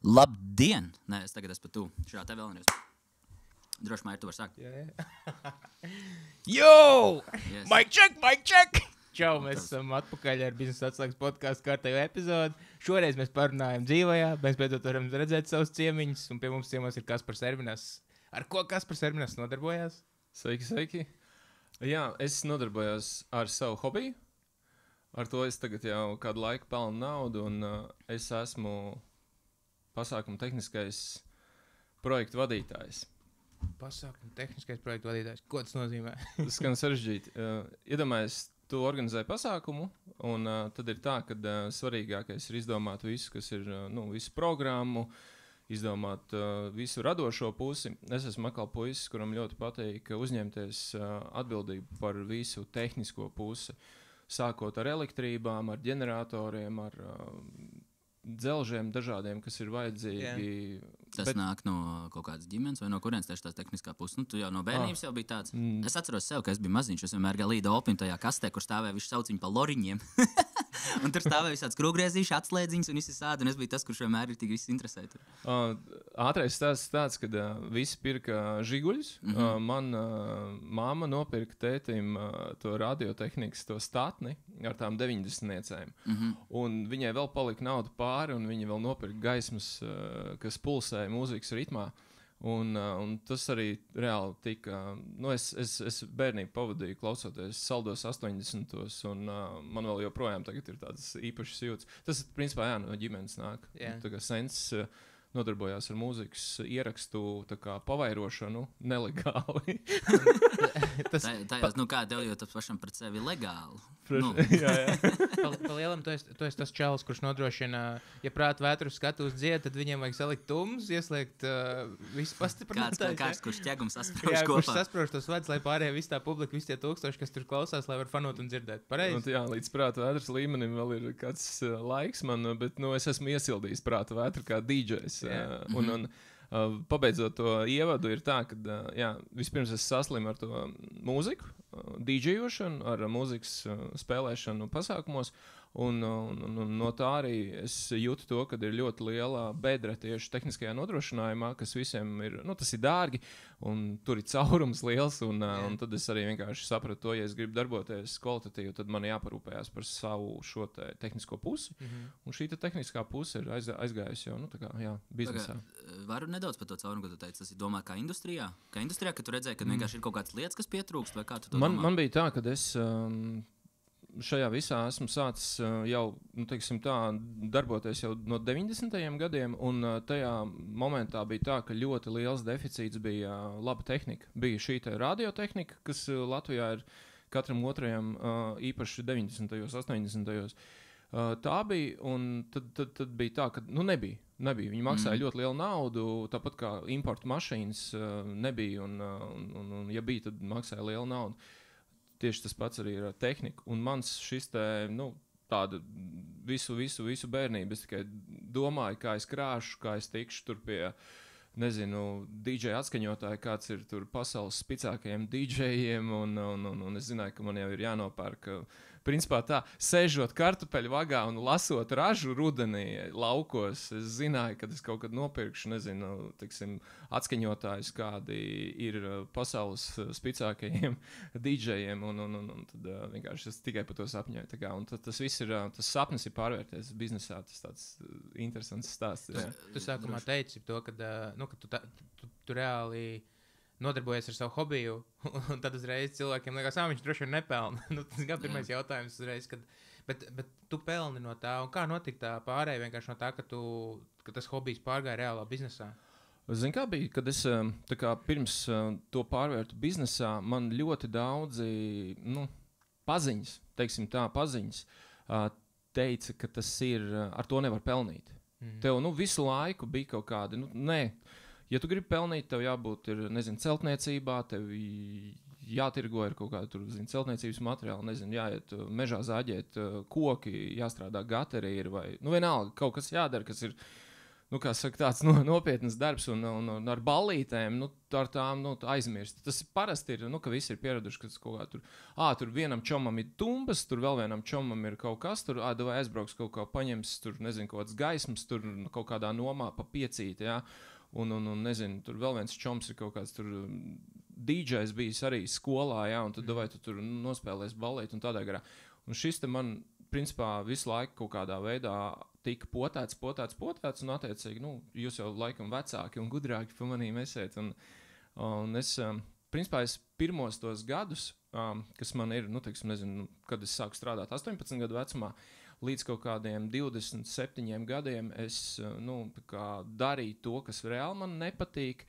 Labdien! Nē, es tagad esmu pat tu. Šā te vēl nevis. Droši vien, tu vari sākt. Yo! Yes. Mic check! Čau, mēs esam atpakaļ ar biznesa atslēgas podkāstu kārtējo epizodi. Šoreiz mēs parunājam dzīvajā, mēs beidzot varam redzēt savus ciemiņus, un pie mums ciemos ir Kaspars Erminas. Ar ko Kaspars Erminas nodarbojās? Sveiki! Jā, es nodarbojos ar savu hobiju. Ar to es tagad jau kādu laiku pelnu naudu, un es esmu pasākuma tehniskais projektu vadītājs. Pasākuma tehniskais projektu vadītājs. Ko tas nozīmē? Tas skan sarežģīti. Iedomājies, tu organizē pasākumu, un tad ir tā, ka svarīgākais ir izdomāt visu, kas ir, visu programmu, izdomāt visu radošo pusi. Es esmu atkal puisis, kuram ļoti patīk uzņemties atbildību par visu tehnisko pusi. Sākot ar elektrībām, ar ģeneratoriem, ar dzelžiem dažādiem, kas ir vajadzīgi. Tas nāk no kaut kādas ģimenes vai no kurienes tieši tās tehniskā puses? Tu jau no bērnības jau biji tāds. Es atceros sev, ka es biju maziņš. Es vienmēr gāju līdzi Opim tajā kastē, kur stāvēja, viņš sauc viņu pa loriņiem. Un tur stāvēja visāds krūgriezīši, atslēdziņas un visi sādi. Un es biju tas, kurš vienmēr ir tik viss interesē. Ātrais stāsts tāds, kad visi pirka žiguļus. Man māma nopirka tētim to radiotehnikas, to statni ar tām 90-niecēm. Un viņai vēl palika nauda pāri, un viņa vēl nopirka gaismas, kas pulsēja mūzikas ritmā. Un tas arī reāli tika. Es bērnību pavadīju klausoties Saldos 80-tos, un man vēl joprojām tagad ir tādas īpašas jūtas. Tas, principā, no ģimenes nāk. Tā kā sens nodarbojās ar mūzikas ierakstu pavairošanu nelegāli. Kā tev jau tas pašam pret sevi legāli? Jā. Pa lielam, tu esi tas čalis, kurš nodrošina, ja prāta vētru skatu uz dziedu, tad viņiem vajag salikt tums, ieslēgt visu pastiprinātājus. Kāds, kurš ķegums sasprauž kopā. Jā, kurš sasprauž tos vadus, lai pārējie visi tā publika, visi tie tūkstoši, kas tur klausās, lai var fanot un dzirdēt. Pareizi? Jā, līdz prāta vētras līmenim vēl ir kāds laiks man, bet es esmu iesildījis prāta vētru kā DJs. Un pabeidzot to ievadu, ir tā, ka vispirms es saslimu ar to mūziku, DJošanu, ar mūzikas spēlēšanu pasākumos. Un no tā arī es jūtu to, ka ir ļoti liela bedre tieši tehniskajā nodrošinājumā, kas visiem ir, tas ir dārgi, un tur ir caurums liels, un tad es arī vienkārši sapratu to, ja es gribu darboties kvalitatīvi, tad man jāparūpējās par savu šo tehnisko pusi, un šī tehniskā puse ir aizgājusi jau, biznesā. Varu nedaudz par to caurumu, ko tu teici, tas ir domā kā industrijā? Kā industrijā, ka tu redzēji, ka vienkārši ir kaut kādas lietas, kas pietrūkst, vai kā tu to domā? Man bija tā, ka es šajā visā esmu sācis jau, darboties jau no 90. gadiem, un tajā momentā bija tā, ka ļoti liels deficīts bija laba tehnika. Bija šī radiotehnika, kas Latvijā ir katram otrajam īpaši 90. 80. Tā bija, un tad bija tā, ka nebija. Viņi maksāja ļoti lielu naudu, tāpat kā importu mašīnas nebija, un ja bija, tad maksāja lielu naudu. Tieši tas pats arī ir ar tehniku. Un mans šis tāda visu bērnību, es tikai domāju, kā es krāšu, kā es tikšu tur pie, DJ atskaņotāji, kāds ir tur pasaules spicākajiem DJiem, un es zināju, ka man jau ir jānopērk. Principā tā, sēžot kartupeļu vagā un lasot ražu rudenī laukos, es zināju, ka es kaut kad nopirkšu, atskaņotājus, kādi ir pasaules spicākajiem DJiem, un tad vienkārši es tikai par to sapņoju. Un tas viss ir, tas sapnis ir pārvērties biznesā, tas tāds interesants stāsts. Tu sākumā teici to, ka tu reāli nodarbojies ar savu hobiju, un tad uzreiz cilvēkiem liekas, viņš droši vien nepelna. Tas gan pirmais jautājums uzreiz, bet tu pelni no tā, un kā notika tā pārēja vienkārši no tā, ka tas hobijs pārgāja reālā biznesā? Zini, kā bija, kad es pirms to pārvērtu biznesā, man ļoti daudzi paziņas, teica, ka tas ir, ar to nevar pelnīt. Tev visu laiku bija kaut kādi, nē. Ja tu gribi pelnīt, tev jābūt celtniecībā, tev jātirgo ar kaut kādu celtniecības materiālu, jāiet mežā zāģēt koki, jāstrādā gateri, vai vienalga kaut kas jādara, kas ir kā saka, tāds nopietnas darbs un ar ballītēm, ar tām aizmirst. Tas parasti ir, ka visi ir pieraduši, ka kaut kā tur vienam čomam ir tumbas, tur vēl vienam čomam ir kaut kas, tur vai aizbrauks kaut kā paņems, tur nezinu, kaut kāds gaismas, tur kaut kādā nomā pa piecīt, jā. Un nezinu, tur vēl viens čoms ir kaut kāds tur DJs bijis arī skolā, jā, un tad vai tu tur nospēlēs ballīt un tādā garā. Un šis te man, principā, visu laiku kaut kādā veidā tika potēts, un attiecīgi, jūs jau laikam vecāki un gudrāki pa manīm esiet. Un es, principā, pirmos tos gadus, kas man ir, teiksim, nezinu, kad es sāku strādāt 18 gadu vecumā, līdz kaut kādiem 27 gadiem es, darīju to, kas reāli man nepatīk.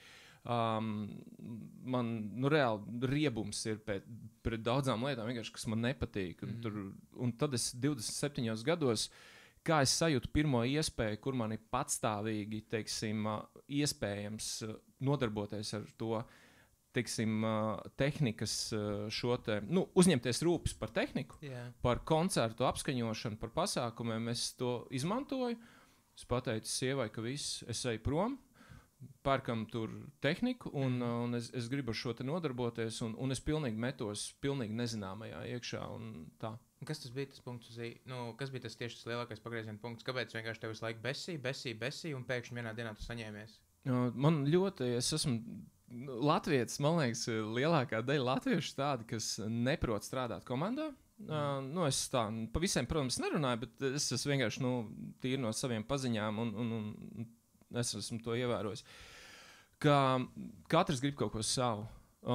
Man reāli riebums ir pret daudzām lietām, kas man nepatīk. Un tad es 27 gados, kā es sajūtu pirmo iespēju, kur man ir patstāvīgi, teiksim, iespējams nodarboties ar to, teiksim, tehnikas šo te, uzņemties rūpes par tehniku, par koncertu apskaņošanu, par pasākumiem, es to izmantoju. Es pateicu sievai, ka viss, es eju prom, pērkam tur tehniku, un es gribu ar šo te nodarboties, un es pilnīgi metos, pilnīgi nezināmajā iekšā, un tā. Kas tas bija tas punkts, kas bija tas tieši tas lielākais pagrieziena punkts? Kāpēc vienkārši tev visu laiku besī, un pēkšņi vienā dienā tu saņēmies? Man ļoti, es esmu latvietis, man liekas, lielākā daļa latviešu tādi, kas neprot strādāt komandā. Es tā, pa visiem, protams, nerunāju, bet es vienkārši, tīri no saviem paziņām, un es esmu to ievērojis, ka katrs grib kaut ko savu.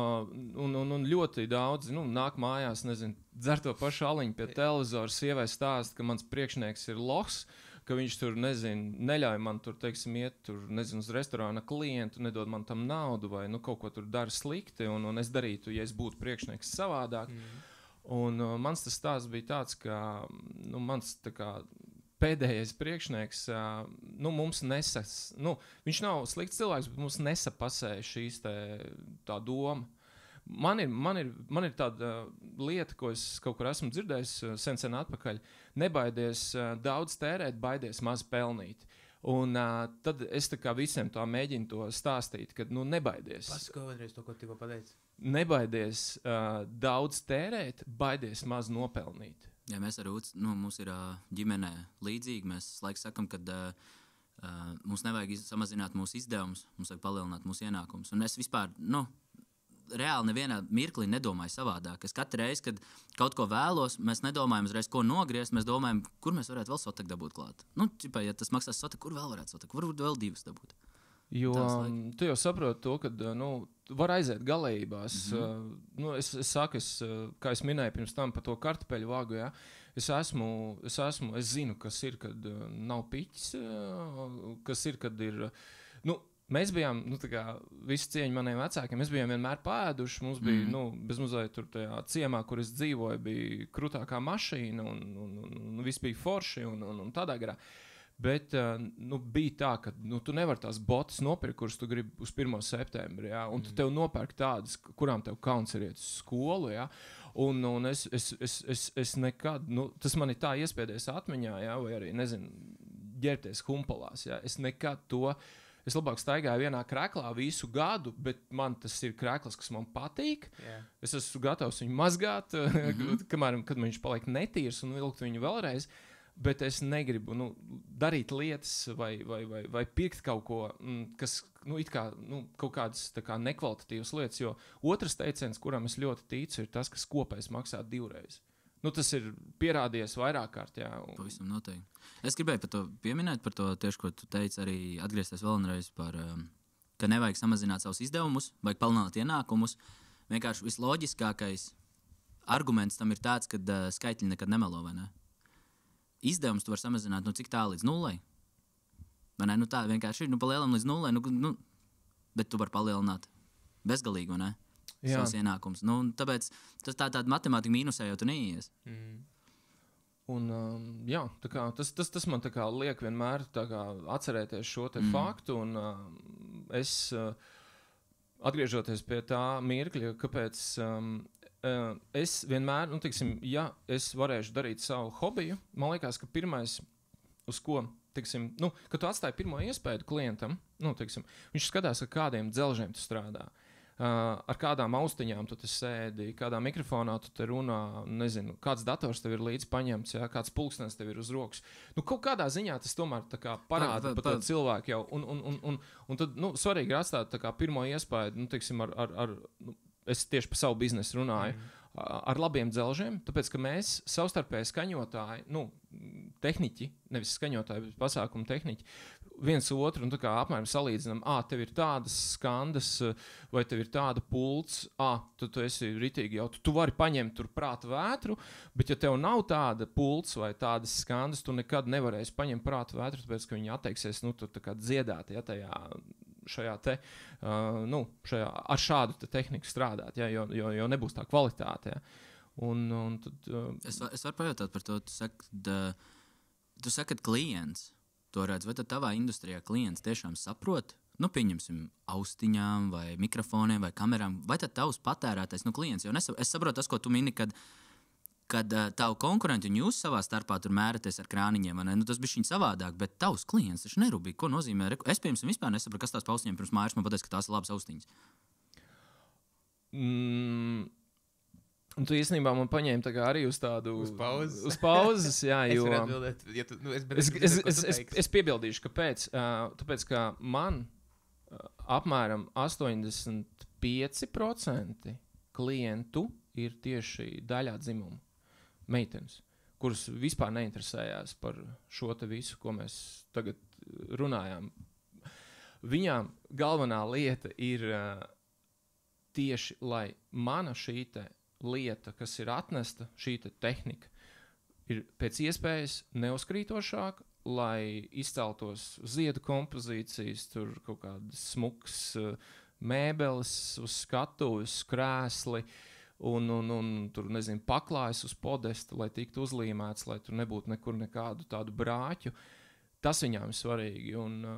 Un ļoti daudz nāk mājās, nezinu, dzer to pašu aliņu pie televizora, sievai stāsta, ka mans priekšnieks ir lohs, ka viņš tur, nezinu, neļauj man tur, teiksim, iet tur, nezinu, uz restorāna klientu, nedod man tam naudu vai kaut ko tur dara slikti, un es darītu, ja es būtu priekšnieks savādāk. Un mans tas stāsts bija tāds, ka mans tā kā pēdējais priekšnieks, mums viņš nav slikts cilvēks, bet mums nesapasēja šīs tā doma. Man ir tāda lieta, ko es kaut kur esmu dzirdējis sen atpakaļ. Nebaidies daudz tērēt, baidies maz pelnīt. Un tad es tā kā visiem tā mēģinu to stāstīt, ka nebaidies. Pasako vēlreiz to, ko tikko pateici. Nebaidies daudz tērēt, baidies maz nopelnīt. Jā, mēs ar Rūts, mums ir ģimenē līdzīgi. Mēs laikam sakam, ka mums nevajag samazināt mūsu izdevumus, mums vajag palielināt mūsu ienākumus. Un es vispār, reāli nevienā mirklī nedomāju savādāk. Es katru reizi, kad kaut ko vēlos, mēs nedomājam uzreiz, ko nogriezt, mēs domājam, kur mēs varētu vēl sotek dabūt klāt. Ja tas maksās sotek, kur vēl varētu sotek, varbūt vēl divas dabūt. Jo tu jau saproti to, ka var aiziet galējībās. Es saku, kā es minēju pirms tam par to kartupeļu vāgu, ja? Es zinu, kas ir, kad nav piķis, kas ir, kad ir. Mēs bijām, visi cieņi maniem vecākiem, mēs bijām vienmēr pēduši, mums bija, bezmazliet tur tajā ciemā, kur es dzīvoju, bija krutākā mašīna, un viss bija forši, un tādā garā. Bet bija tā, ka tu nevari tās botas nopirkt, kuras tu gribi uz 1. septembri, ja? Un tu tev nopērk tādas, kurām tev kauns ir iet uz skolu, ja? Un es nekad, tas man ir tā iespēdēs atmiņā, ja? Vai arī, nezinu, ģērbties humpalās, ja? Es labāk staigāju vienā krēklā visu gadu, bet man tas ir krēkls, kas man patīk. Yeah. Es esmu gatavs viņu mazgāt, kad viņš paliek netīrs un vilkt viņu vēlreiz. Bet es negribu darīt lietas vai pirkt kaut ko, kas it kā kaut kādas nekvalitatīvas lietas. Jo otrs teiciens, kuram es ļoti ticu, ir tas, ka kopējs maksā 2 reizes. Tas ir pierādījies vairāk kārt. Jā, Pavisam noteikti. Es gribēju par to pieminēt, par to tieši, ko tu teici, arī atgriezties vēlreiz par, ka nevajag samazināt savus izdevumus, vajag palielināt ienākumus. Vienkārši visloģiskākais arguments tam ir tāds, ka skaitļi nekad nemelo, vai ne? Izdevums tu vari samazināt cik tālu līdz 0. Vai ne? Tā vienkārši ir palielināt līdz 0, bet tu vari palielināt bezgalīgi, vai ne? Savus ienākumus. Tāpēc tāda matemātika mīnusē jau tu neies. Un, jā, tas man liek vienmēr atcerēties šo te faktu, un es atgriežoties pie tā mirkļa, kāpēc es vienmēr, ja es varēšu darīt savu hobiju, man liekas, ka pirmais, uz ko teiksim, kad tu atstāji pirmo iespēju klientam, teiksim, viņš skatās, ar kādiem dzelžiem tu strādā. Ar kādām austiņām tu sēdi, kādā mikrofonā tu te runā, nezinu, kāds dators tev ir līdz paņemts, ja, kāds pulkstenis tev ir uz rokas. Kaut kādā ziņā tas tomēr tā kā parāda par to cilvēku jau. Un tad, svarīgi ir atstāt tā kā pirmo iespēju, teiksim, es tieši par savu biznesu runāju, ar labiem dzelžiem, tāpēc, ka mēs savstarpēji skaņotāji, tehniķi, nevis skaņotāji, bet pasākumu tehniķi, viens otru tā kā apmēram salīdzinām, tev ir tādas skandas, vai tev ir tāda pults, tu esi ritīgi jau, tu vari paņemt tur prāta vētru, bet ja tev nav tāda pults vai tādas skandas, tu nekad nevarēsi paņemt prāta vētru, tāpēc, ka viņi atteiksies, tu tā kā dziedāt, ja, šajā te, ar šādu te tehniku strādāt, ja, jo nebūs tā kvalitāte. Ja. Un tad, Es varu pajautāt par to, tu saki, ka klients to redz, vai tad tavā industrijā klients tiešām saprot, pieņemsim, austiņām vai mikrofoniem vai kamerām, vai tad tavs patērētais klients, jo es saprotu tas, ko tu mini, kad tavu konkurenti un jūs savā starpā tur mēraties ar krāniņiem, tas bija viņa savādāk, bet tavs klients taču nerūpīgi, ko nozīmē. Es, piemēram, vispār nesaprotu, kas tās pa austiņiem pirms mājas man pateica, ka tās ir labas austiņas. Un tu īstenībā man paņēmi tā kā arī uz tādu... Uz pauzes. Uz pauzes, jā, jo... Es varu atbildēt, ja tu... Es piebildīšu, kāpēc. Tāpēc, ka man apmēram 85% klientu ir tieši daļā dzimumu meitenes, kuras vispār neinteresējās par šo te visu, ko mēs tagad runājām. Viņām galvenā lieta ir tieši, lai mana šī te lieta, kas ir atnesta, šī tehnika, ir pēc iespējas neuzkrītošāka, lai izceltos ziedu kompozīcijas, tur kaut kādas smukas mēbeles uz skatuves, krēsli un tur, nezinu, paklājas uz podesta, lai tiktu uzlīmēts, lai tur nebūtu nekur nekādu tādu brāķu. Tas viņām ir svarīgi.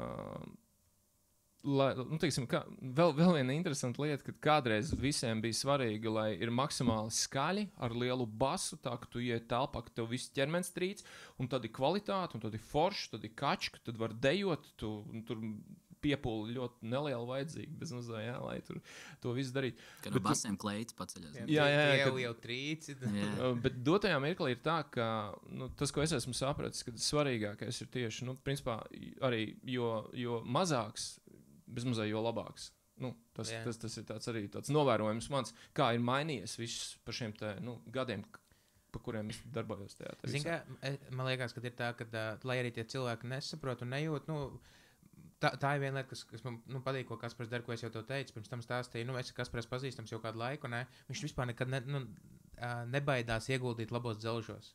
Teiksim, vēl viena interesanta lieta, ka kādreiz visiem bija svarīgi, lai ir maksimāli skaļi ar lielu basu, tā ka tu iet telpā, ka tev viss ķermenis trīc, un tad ir kvalitāte, un tad ir forši, tad ir kačka, tad var dejot, tur piepūli ļoti neliela vajadzīga, bez mazā, jā, lai tur to visu darītu. Ka no basiem kleits paceļas. Jā, jau trīci. Bet dotajā mirklī ir tā, ka tas, ko es esmu sapratis, ka svarīgākais ir tieši, principā, arī, jo mazāks, bez mazā, jo labāks. Tas ir arī tāds novērojums mans, kā ir mainījies viss par šiem te, gadiem, pa kuriem es darbojos tajā. Man liekas, ka ir tā, ka, lai arī tie cilvēki nesaprot un nejūt, tā ir viena lieta, kas man patīk, ko Kaspars dara, ko es jau to teicu, pirms tam stāstīju, es Kaspars pazīstams jau kādu laiku, viņš vispār nekad nebaidās ieguldīt labos dzelžos.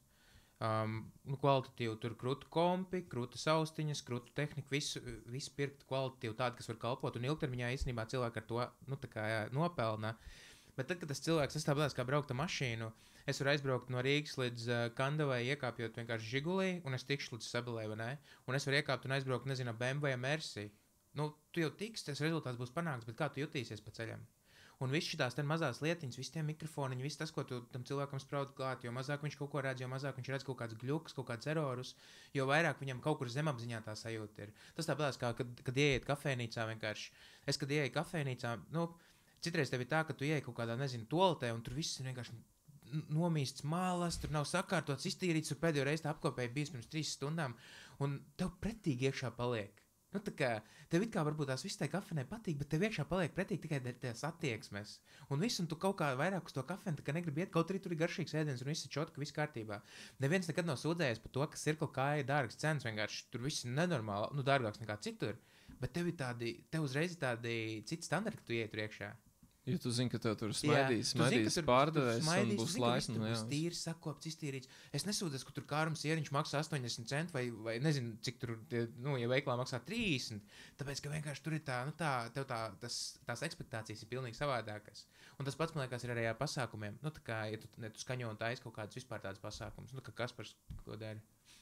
Kvalitatīvi tur krūtu kompi, krūtas austiņas, krūtu tehnika, visu pirkt kvalitatīvi tādu, kas var kalpot, un ilgtermiņā īstenībā cilvēki ar to, nopelna. Bet tad, kad tas cilvēks, es tāpēc kā brauktu mašīnu, es varu aizbraukt no Rīgas līdz Kandavai, iekāpjot vienkārši Žigulī, un es tikšu līdz Sabelē, vai ne? Un es varu iekāpt un aizbraukt, nezinu, BMW Mercy. Tu jau tiks, tas rezultāts būs panāks, bet kā tu jutīsies pa ceļam? Un viss šitās mazās lietiņas, visi tie mikrofoniņi, viss tas, ko tu tam cilvēkam spraudi klāt, jo mazāk viņš kaut ko redz, jo mazāk viņš redz kaut kāds gļuks, kaut kāds erorus, jo vairāk viņam kaut kur zemapziņā tā sajūta ir. Tas tāpēc, kā kad ieiet kafejnīcā vienkārši. Es, kad ieeju kafejnīcā, citreiz tev ir tā, ka tu ieej kaut kādā, nezinu, toaletē, un tur viss ir vienkārši nomīsts malas, tur nav sakārtots, iztīrīts, tur pēdējo reizi tā apkopēja bijis pirms 3 stundām, un tev pretīgi iekšā paliek. Tā kā tev it kā varbūt tās viss tai kafejnē patīk, bet tev iekšā paliek pretīgi tikai tās attieksmes. Un viss, un tu kaut kā vairāk uz to kafejni, tā kā negribi iet, kaut arī tur ir garšīgs ēdiens, un viss ir čotka, viss kārtībā. Neviens nekad nav sūdzējies par to, ka Circle K ir dārgas cenas, vienkārši tur viss ir nenormāli, dārgāks nekā citur, bet tev uzreiz ir tādi citi standarti, ka tu ieiet tur iekšā. Jo tu zini, ka tev tur smaidīs pārdevējs un būs laisni. Būs tīrs, sakopts, iztīrīts. Es nesūdzos, ka tur kārums ieriņš maksā 80 centi vai nezinu, cik tur, ja veiklā maksā 30. Tāpēc, ka vienkārši tur ir tev tās ekspektācijas ir pilnīgi savādākas. Un tas pats, man liekas, ir arī ar pasākumiem. Tā kā, ja tu skaņo un taisi kaut kādus vispār tādus pasākumus, kā Kaspars, ko dari?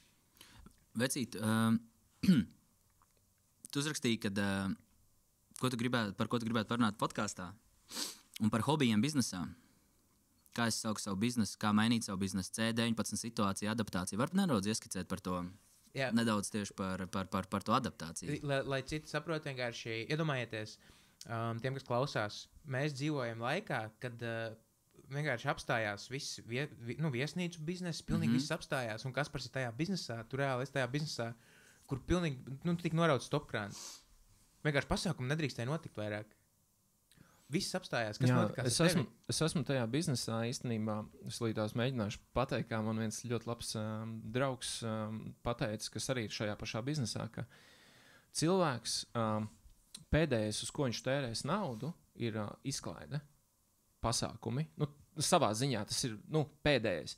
Vecīt, tu uzrakstīji, kad, par ko tu gribētu parunāt podkāstā? Un par hobijiem biznesā. Kā es saucu savu biznesu, kā mainīt savu biznesu, C19 situāciju, adaptāciju. Varbūt nedaudz ieskicēt par to. nedaudz tieši par to adaptāciju. Lai citi saprot vienkārši, iedomājieties, tiem, kas klausās, mēs dzīvojam laikā, kad vienkārši apstājās viss viesnīcu bizness, pilnīgi viss apstājās, un Kaspars ir tajā biznesā, tu reāli esi tajā biznesā, kur pilnīgi, tik norauts stopkrāns. Vienkārši pasākumu nedrīkstēja notikt vairāk. Viss apstājās, kas notikās ar tevi? Es esmu tajā biznesā īstenībā, es līdz mēģināšu pateikt, kā man viens ļoti labs draugs pateica, kas arī ir šajā pašā biznesā, ka cilvēks pēdējais, uz ko viņš tērēs naudu, ir izklaide, pasākumi. Savā ziņā tas ir pēdējais.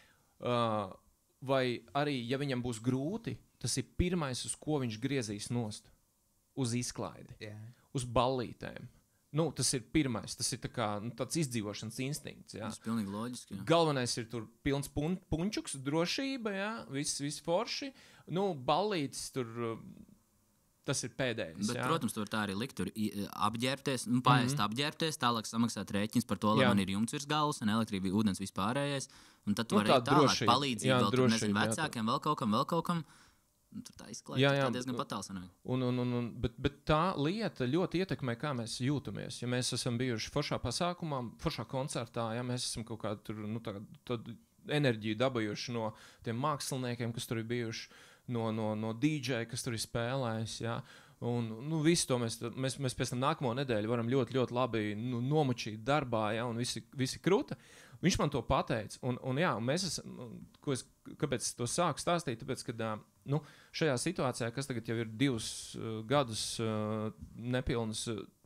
Vai arī, ja viņam būs grūti, tas ir pirmais, uz ko viņš griezīs nost. Uz izklaidi, uz ballītēm. Tas ir pirmais, tas ir tāds izdzīvošanas instinkts. Jā. Tas ir pilnīgi loģiski. Jā. Galvenais ir tur pilns punčuks, drošība, jā, viss forši. Ballītes tur, tas ir pēdējais. Bet, protams, tur tā arī likt, tur apģērbties, paēst apģērbties, tālāk samaksāt rēķins par to, lai man ir jumts virs galvas un elektrība, ūdens viss pārējais. Un tad tu vari tālāk palīdzību vēl tur, nezinu, vecākiem, vēl kaut kam. Tur tā izklaide, tā diezgan patālsanāk. Bet tā lieta ļoti ietekmē, kā mēs jūtamies. Ja mēs esam bijuši foršā pasākumā, foršā koncertā, ja mēs esam kaut kādu tur, tādu enerģiju dabūjuši no tiem māksliniekiem, kas tur ir bijuši, no DJ, kas tur ir spēlējis, ja. Un visu to mēs pēc tam nākamo nedēļu varam ļoti, ļoti labi nomučīt darbā, ja, un visi kruta. Viņš man to pateica, un mēs esam, kāpēc es to sāku stāstīt, tāpēc, ka šajā situācijā, kas tagad jau ir 2 gadus nepilnas,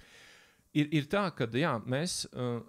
ir tā, ka mēs,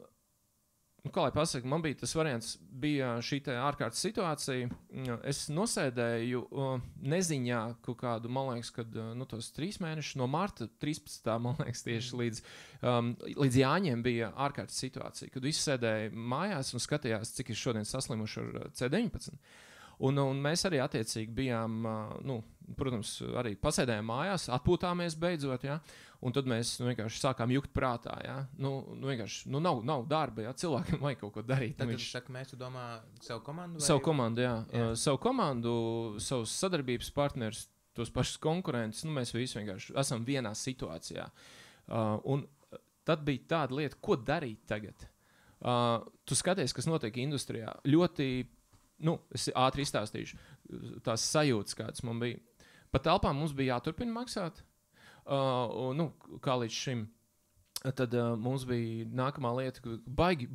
kā lai pasaka, man bija tas variants, bija šī ārkārtas situācija, es nosēdēju neziņā kaut kādu, man liekas, kad tos 3 mēnešus, no marta 13. man liekas, tieši līdz Jāņiem bija ārkārtas situācija, kad visi sēdēja mājās un skatījās, cik ir šodien saslimuši ar C19. Un mēs arī attiecīgi bijām, protams, arī pasēdējām mājās, atpūtāmies beidzot, ja, un tad mēs vienkārši sākām jukt prātā, ja, vienkārši, nav darba, ja, cilvēkiem vajag kaut ko darīt. Tad viņš saka, mēs tu domā savu komandu? Savu komandu, jā. Savu komandu, savus sadarbības partnerus, tos pašus konkurentus, mēs visi vienkārši esam vienā situācijā. Un tad bija tāda lieta, ko darīt tagad. Tu skaties, kas notiek industrijā, ļoti... es ātri izstāstīšu tās sajūtas, kādas man bija. Pa telpām mums bija jāturpina maksāt, kā līdz šim. Tad mums bija nākamā lieta, ka baigi,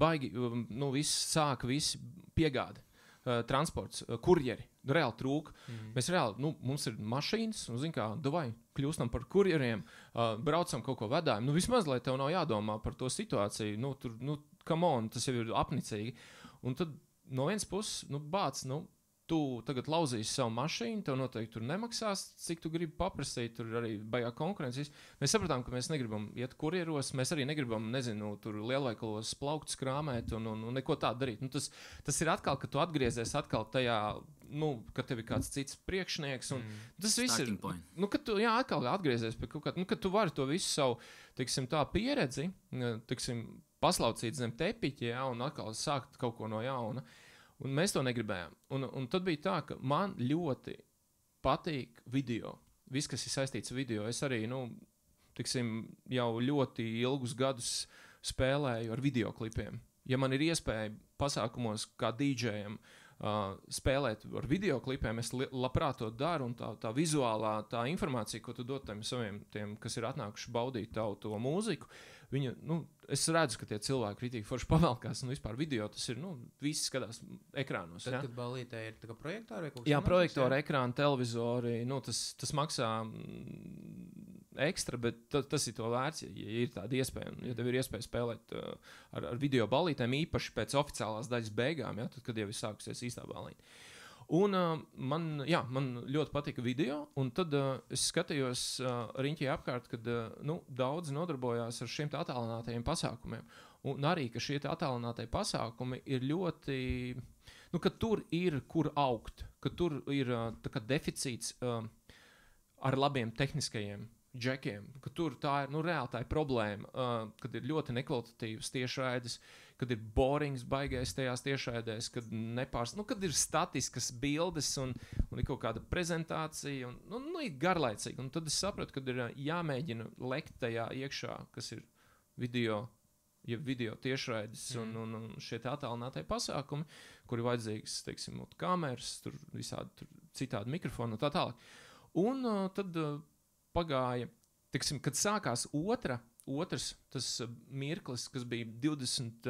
visi piegādi, transports, kurjeri, reāli trūka. Mēs reāli, mums ir mašīnas, un kļūstam par kurjeriem, braucam kaut ko vedājam. Vismaz, lai tev nav jādomā par to situāciju, come on, tas jau ir apnicīgi. Un tad no vienas puses, tu tagad lauzīsi savu mašīnu, tev noteikti tur nemaksās, cik tu gribi paprasīt, tur arī baigā konkurences. Mēs sapratām, ka mēs negribam iet kurjeros, mēs arī negribam, tur lielveikalos plauktus krāmēt un neko tādu darīt. Tas ir atkal, ka tu atgriezies atkal tajā, ka tev ir kāds cits priekšnieks. Tas viss ir, ka tu atkal atgriezies pie kaut kā, ka tu vari to visu savu, tā pieredzi, paslaucīt zem tepiķa, ja, un atkal sākt kaut ko no jauna. Un mēs to negribējām. Un tad bija tā, ka man ļoti patīk video. Viss, kas ir saistīts ar video. Es arī, jau ļoti ilgus gadus spēlēju ar videoklipiem. Ja man ir iespēja pasākumos kā DJam spēlēt ar videoklipiem, es labprāt to daru, un tā vizuālā, tā informācija, ko tu dod tiem, kas ir atnākuši baudīt to mūziku, es redzu, ka tie cilvēki kritīgi forši pavelkās, un vispār video tas ir, visi skatās ekrānos. Tad, kad ballītē ir tā kā projektori? Jā, projektori, ekrāni, televizori, tas maksā ekstra, bet tas ir to vērts, ja ir tāda iespēja, ja tev ir iespēja spēlēt ar video ballītēm, īpaši pēc oficiālās daļas beigām, ja, tad, kad jau ir sākusies īstā ballīte. Un man ļoti patika video, un tad es skatījos riņķī apkārt, kad daudzi nodarbojās ar šiem attālinātajiem pasākumiem. Un arī, ka šie attālinātie pasākumi ir ļoti, ka tur ir kur augt, ka tur ir deficīts ar labiem tehniskajiem džekiem, ka tur tā ir, reāli tā ir problēma, kad ir ļoti nekvalitatīvas tiešraides, kad ir borings baigais tajās tiešraidēs, kad kad ir statiskas bildes un ir kaut kāda prezentācija un ir garlaicīgi. Un tad es sapratu, ka ir jāmēģina lekt tajā iekšā, kas ir video tiešraides un šie attālinātie pasākumi, kur ir vajadzīgas, teiksim, kameras, tur visādi tur citādi mikrofoni un tā tālāk. Un tad pagāja, teiksim, kad sākās otrs tas mirklis, kas bija 20.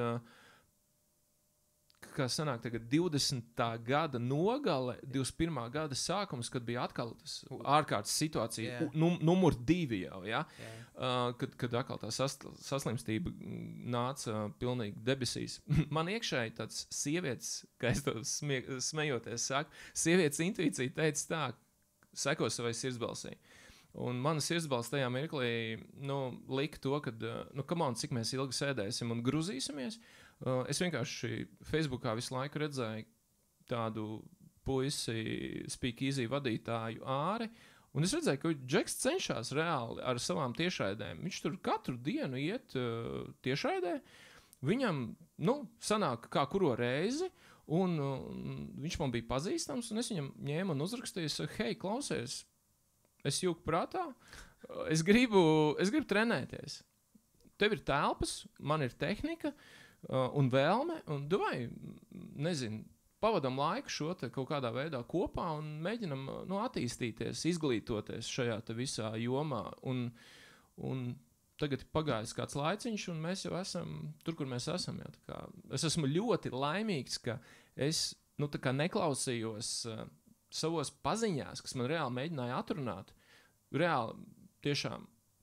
Kā sanāk tagad 20. gada nogale, 21. gada sākums, kad bija atkal tas ārkārtas situācija, numur 2 jau, ja? Kad atkal tā saslimstība nāca pilnīgi debesīs. Man iekšēji tāds sievietes, kā es to smejoties saku, sievietes intuīcija teica tā, seko savai sirdsbalsī. Un mana sirdsbalss tajā mirklī lika to, ka, cik mēs ilgi sēdēsim un gruzīsimies. Es vienkārši Facebookā visu laiku redzēju tādu puisi Speak Easy vadītāju Āri, un es redzēju, ka Džeks cenšas reāli ar savām tiešraidēm. Viņš tur katru dienu iet tiešraidē, viņam, sanāk kā kuro reizi, un viņš man bija pazīstams, un es viņam ņēmu un uzrakstīju, hei, klausies, es jūku prātā, es gribu trenēties. Tev ir telpas, man ir tehnika un vēlme, un nezinu, pavadam laiku šo te kaut kādā veidā kopā un mēģinam attīstīties, izglītoties šajā te visā jomā. Un tagad ir pagājis kāds laiciņš, un mēs jau esam tur, kur mēs esam. Jā, tā kā es esmu ļoti laimīgs, ka es neklausījos savos paziņās, kas man reāli mēģināja atrunāt, reāli tiešām,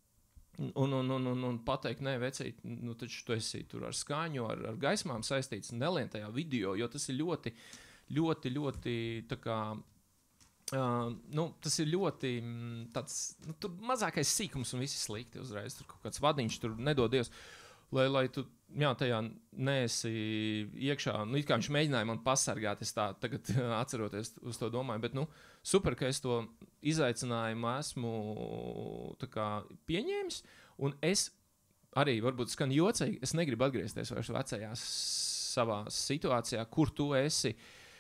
un pateikt, nē, vecīt, taču tu esi tur ar skaņu, ar gaismām saistīts, nelien tajā video, jo tas ir ļoti, ļoti, ļoti, tā kā, tas ir ļoti tāds, tur mazākais sīkums un visi slikti uzreiz, tur kaut kāds vadiņš, tur nedodies, lai tu, tajā neesi iekšā, it kā viņš mēģināja man pasargāt, es tā tagad atceroties uz to domāju, bet, super, ka es to izaicinājumu esmu tā kā pieņēmis, un es arī, varbūt skan jocīgi, es negribu atgriezties vairs vecajā savā situācijā, kur tu esi,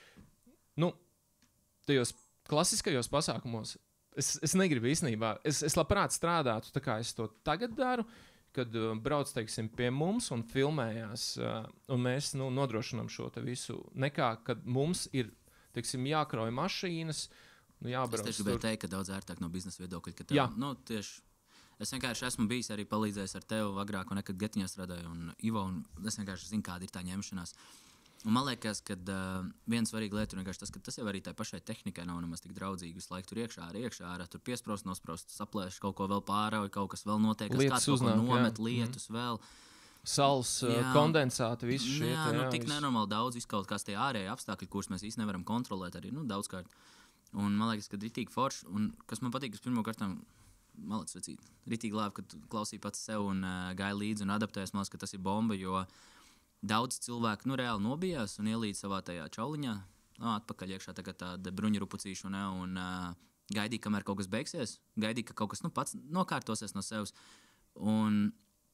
tajos klasiskajos pasākumos, es negribu īstenībā, es labprāt strādātu, tā kā es to tagad daru, kad brauc, teiksim, pie mums un filmējās, un mēs nodrošinām šo te visu, nekā, kad mums ir, teiksim, jākrauj mašīnas, jābrauc. Es tieši gribēju teikt, ka daudz ērtāk no biznesa viedokļa, ka tev, tieši, es vienkārši esmu bijis arī palīdzējis ar tevi agrāk, un nekad Getiņā strādāju, un Ivo, un es vienkārši zinu, kāda ir tā ņemšanās. Un man liekas, ka viena svarīga lieta ir vienkārši tas, ka tas jau arī tai pašai tehnikai nav nemaz tik draudzīgi. Visu laiku tur iekšā, tur piesprost, nosprost, saplēš, kaut ko vēl pārauj, kaut kas vēl notiek, kāds kaut ko nomet, lietus vēl. Sals, kondensāti, visi šie. Tik nenormāli daudz, kaut kāds tie ārēji apstākļi, kurus mēs īsti nevaram kontrolēt arī, daudzkārt. Un man liekas, ka ritīgi forši, un kas man patīk, pirmo kārtām, malacis vecīt, ritīgi labi, kad klausīja pats sev un gāja līdzi un adaptējas, man liekas, ka tas ir bomba, jo daudz cilvēku reāli nobijās un ielīd savā tajā čauliņā, atpakaļ iekšā tāda bruņurupucīšana un gaidīja, kamēr kaut kas beigsies, gaidīja, ka kaut kas pats nokārtosies no sevis. Un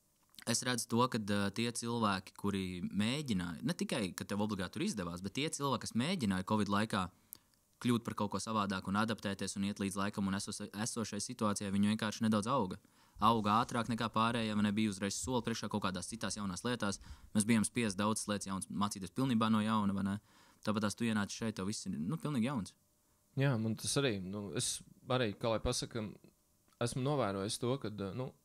es redzu to, ka tie cilvēki, kuri mēģināja, ne tikai, ka tev obligāti tur izdevās, bet tie cilvēki, kas mēģināja Covid laikā kļūt par kaut ko savādāku un adaptēties un iet līdz laikam un esošai situācijai, viņi vienkārši nedaudz auga ātrāk nekā pārējie, vai nebija uzreiz soli priekšā kaut kādās citās jaunās lietās. Mēs bijām spiest daudzas lietas jaunas, mācīties pilnībā no jauna, vai ne? Tāpēc tās tu ienāci šeit, tev viss ir, pilnīgi jauns. Jā, man tas arī, es arī, kā lai pasaka, esmu novērojis to, ka,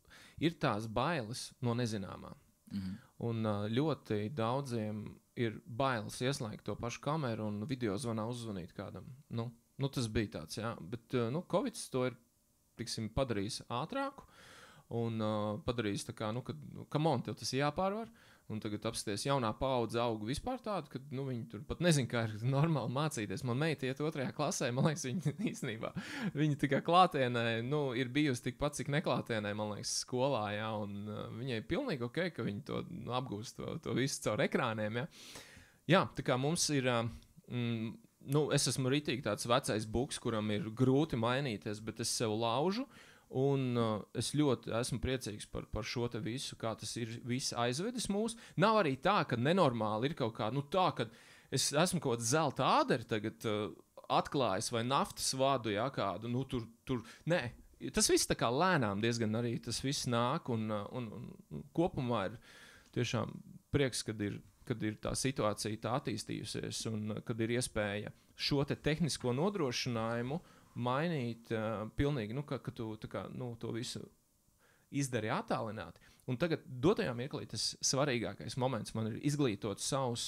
ir tās bailes no nezināmā. Mhm. Un ļoti daudziem ir bailes ieslēgt to pašu kameru un video zvanā uzzvanīt kādam. Tas bija tāds, jā, bet, Covids to ir, tiksim, padarījis ātrāku. Un padarījis tā kā, come on, tev tas ir jāpārvar. Un tagad apsties jaunā paudze auga vispār tādu, ka viņi tur pat nezin, kā ir normāli mācīties. Man meita iet 2. klasē, man liekas, viņa īstenībā, viņa tā kā klātienē, ir bijusi tikpat, cik neklātienē, man liekas, skolā, jā, un viņai pilnīgi ok, ka viņi to apgūst to visu caur ekrāniem, jā. Jā, tā kā mums ir, es esmu ritīgi tāds vecais buks, kuram ir grūti mainīties, bet es sev laužu. Un es ļoti esmu priecīgs par šo te visu, kā tas ir viss aizvedis mūs. Nav arī tā, ka nenormāli ir kaut kā, tā, ka es esmu kaut kāda zelta āderi tagad atklājis vai naftas vadu, ja, kādu, tur, nē. Tas viss tā kā lēnām diezgan arī tas viss nāk un kopumā ir tiešām prieks, kad ir tā situācija tā attīstījusies un kad ir iespēja šo te tehnisko nodrošinājumu mainīt pilnīgi, ka tu kā, to visu izdari attālināti. Un tagad dotajā mirklī tas svarīgākais moments man ir izglītot savus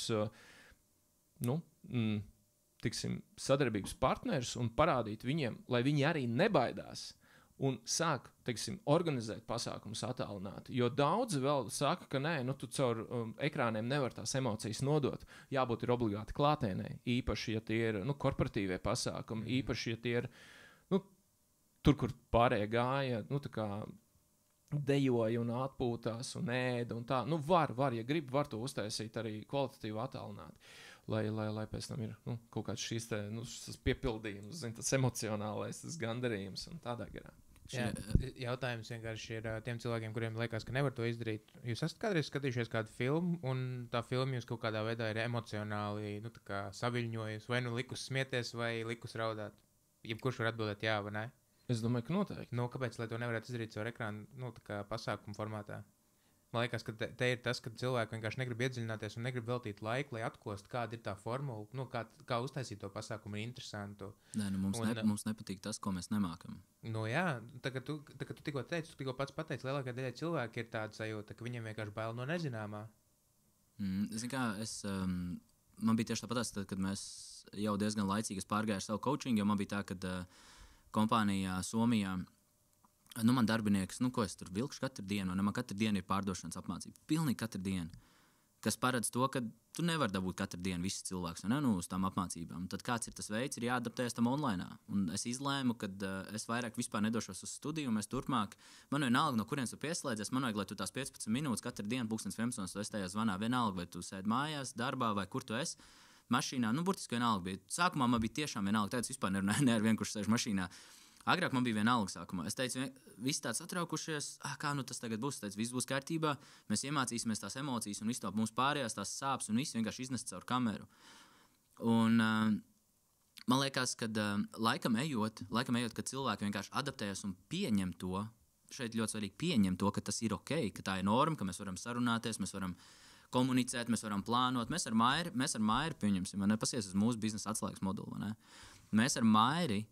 tiksim, sadarbības partnerus un parādīt viņiem, lai viņi arī nebaidās un sāk, teiksim, organizēt pasākumus attālināti. Jo daudzi vēl saka, ka nē, tu caur ekrāniem nevar tās emocijas nodot. Jābūt ir obligāti klātienē, īpaši, ja tie ir korporatīvie pasākumi, īpaši, ja tie ir tur, kur pārējie gāja, tā kā dejoja un atpūtās un ēda un tā. Var, ja grib, var to uztaisīt arī kvalitatīvi attālināti. Lai pēc tam ir kaut kāds šīs te, piepildījums, tas emocionālais, tas gandarījums un tādā garā. Jā, jautājums vienkārši ir tiem cilvēkiem, kuriem liekas, ka nevar to izdarīt. Jūs esat kādreiz skatījušies kādu filmu, un tā filma jūs kaut kādā veidā ir emocionāli saviļņojusi, vai likus smieties, vai likus raudāt? Jebkurš var atbildēt jā vai nē? Es domāju, ka noteikti. Kāpēc, lai to nevarētu izdarīt caur ekrānu, pasākumu formātā? Man liekas, ka te ir tas, ka cilvēki vienkārši negrib iedziļināties un negrib veltīt laiku, lai atklāstu, kāda ir tā formula, kā uztaisīt to pasākumu interesantu. Nē, mums nepatīk tas, ko mēs nemākam. Jā, tā kā tu tikko teici, tu tikko pats pateici, lielākā daļa cilvēki ir tāda sajūta, ka viņiem vienkārši bail no nezināmā. Man bija tieši tāpat, kad mēs jau diezgan laicīgi pārgājuši savu coaching, jo man bija tā, ka kompānijā Somijā man darbinieks, ko es tur vilkšu katru dienu, man katru dienu ir pārdošanas apmācība. Pilnīgi katru dienu. Kas paredz to, ka tu nevari dabūt katru dienu visus cilvēkus uz tām apmācībām. Tad kāds ir tas veids, ir jāadaptējas tam online. Un es izlēmu, ka es vairāk vispār nedošos uz studiju, un mēs turpmāk, man vienalga, no kurienes tu pieslēdzies, man vajag, lai tu tās 15 minūtes katru dienu, 11:00 tu esi tajā zvanā, vienalga, vai tu sēdi mājās, darbā, vai kur tu esi, mašīnā. Burtiski vienalga bija. Sākumā man bija tiešām vienalga, tāds vispār nerunāju ne ar vienu, kurš sēž mašīnā. Agrāk man bija vienalga sākumā. Es teicu, visi tāds satraukušies, kā tas tagad būs. Es teicu, viss būs kārtībā, mēs iemācīsimies tās emocijas un visu to mums pārējās tās sāpes un visu vienkārši iznest caur kameru. Un man liekas, ka laikam ejot, kad cilvēki vienkārši adaptējas un pieņem to, šeit ļoti svarīgi pieņem to, ka tas ir ok, ka tā ir norma, ka mēs varam sarunāties, mēs varam komunicēt, mēs varam plānot. Mēs ar Mairi pieņemsim, nepasies uz mūsu biznesa atslēgas moduli. Mēs ar Mairi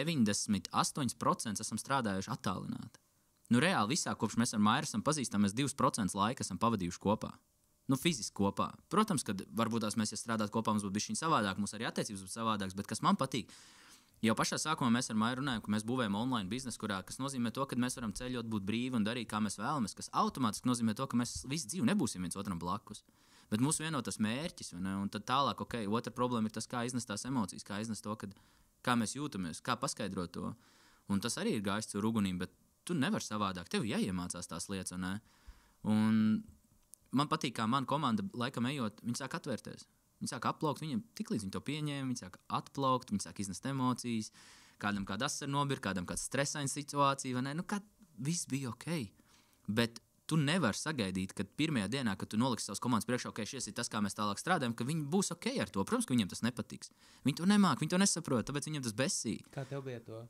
98% esam strādājuši attālināti. Reāli visā, kopš mēs ar Mairi esam pazīstami, mēs 2% laika esam pavadījuši kopā. Fiziski kopā. Protams, ka varbūt tās mēs, ja strādāt kopā, mums būtu bišķiņ savādāk, mums arī attiecības būtu savādākas, bet kas man patīk, jau pašā sākumā mēs ar Mairi runājam, ka mēs būvējam online biznesu, kas nozīmē to, ka mēs varam ceļot, būt brīvi un darīt, kā mēs vēlamies, kas automātiski nozīmē to, ka mēs visu dzīvi nebūsim viens otram blakus. Bet mūsu vienotas mērķis, un tad tālāk, otra problēma ir tas, kā iznest tās emocijas, kā iznest to, kā mēs jūtamies, kā paskaidrot to. Un tas arī ir gājis caur ugunīm, bet tu nevari savādāk. Tev jāiemācās tās lietas. Un man patīk, kā mana komanda laikam ejot, viņi sāk atvērties. Viņi sāk applaukt, viņiem tiklīdz viņi to pieņēma, viņi sāk atplaukt, viņi sāk iznest emocijas. Kādam kāda asara nobir, kādam kāda stresaina situācija. Viss bija ok. Bet tu nevari sagaidīt, ka pirmajā dienā, kad tu noliksi savas komandas priekšā, ok, šis ir tas, kā mēs tālāk strādājam, ka viņi būs ok ar to. Protams, ka viņiem tas nepatiks. Viņi to nemāk, viņi to nesaprot, tāpēc viņiem tas besī. Kā tev bija to?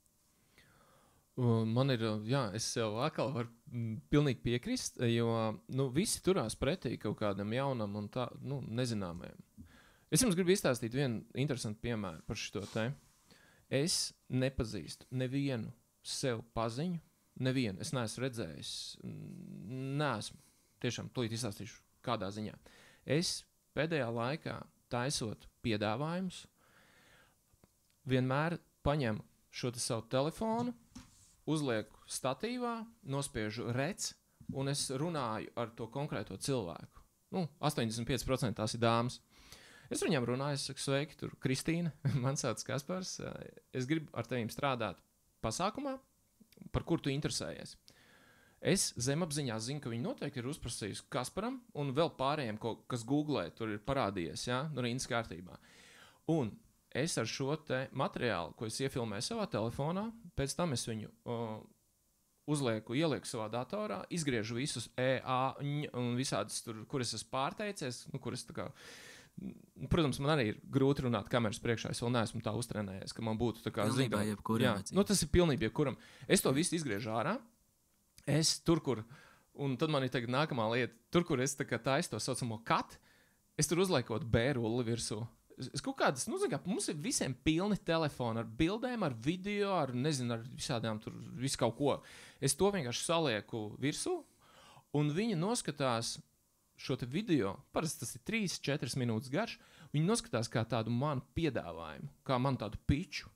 Man ir, es sev atkal varu pilnīgi piekrist, jo visi turās pretī kaut kādam jaunam un tā, nezināmajam. Es jums gribu izstāstīt vienu interesantu piemēru par šo te. Es nepazīstu nevienu sev paziņu, nevienu. Es neesmu redzējis, neesmu. Tiešām, tūlīt izstāstīšu, kādā ziņā. Es pēdējā laikā taisot piedāvājumus, vienmēr paņemu šo savu telefonu, uzlieku statīvā, nospiežu rec, un es runāju ar to konkrēto cilvēku. 85% tās ir dāmas. Es viņam runāju, es saku, sveiki, tur Kristīna, man sauc Kaspars, es gribu ar tevīm strādāt pasākumā, par kur tu interesējies. Es zemapziņā zinu, ka viņi noteikti ir uzprasījusi Kasparam un vēl pārējiem, kas googlē, tur ir parādījies, rindas kārtībā. Un es ar šo te materiālu, ko es iefilmēju savā telefonā, pēc tam es viņu ielieku savā datorā, izgriežu visus un visādas tur, kuras esmu pārteicies, kuras tā kā. Protams, man arī ir grūti runāt kameras priekšā. Es vēl neesmu tā uztrenējies, ka man būtu tā kā pilnībā jebkuram. Tas ir pilnībā jebkuram. Es to visu izgriežu ārā. Es tur, kur, un tad man ir tagad nākamā lieta, tur, kur es tā kā taisu to saucamo cut, es tur uzliekot B-rulli virsū. Es kaut kādas, mums ir visiem pilni telefoni ar bildēm, ar video, ar visādām tur, visu kaut ko. Es to vienkārši salieku virsū, un viņi noskatās šo te video, parasti tas ir 3-4 minūtes garš, viņi noskatās kā tādu manu piedāvājumu, kā manu tādu piču.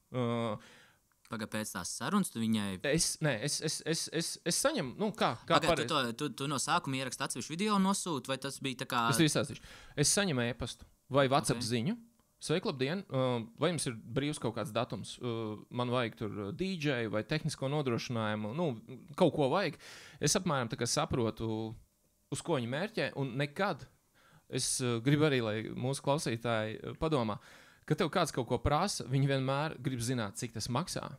Pēc tās sarunas tu viņai... Es saņemu, kā pareizi. Tu no sākuma ieraksti atsevišķu video nosūti, vai tas bija tā kā... Es izstāstīšu. Es saņemu e-pastu vai WhatsApp ziņu. Sveiki, labdien! Vai jums ir brīvs kaut kāds datums? Man vajag tur DJ vai tehnisko nodrošinājumu, kaut ko vajag. Es apmēram tā kā saprotu, uz ko viņi mērķē, un nekad es gribu arī, lai mūsu klausītāji padomā, ka tev kāds kaut ko prasa, viņi vienmēr grib zināt, cik tas maksā.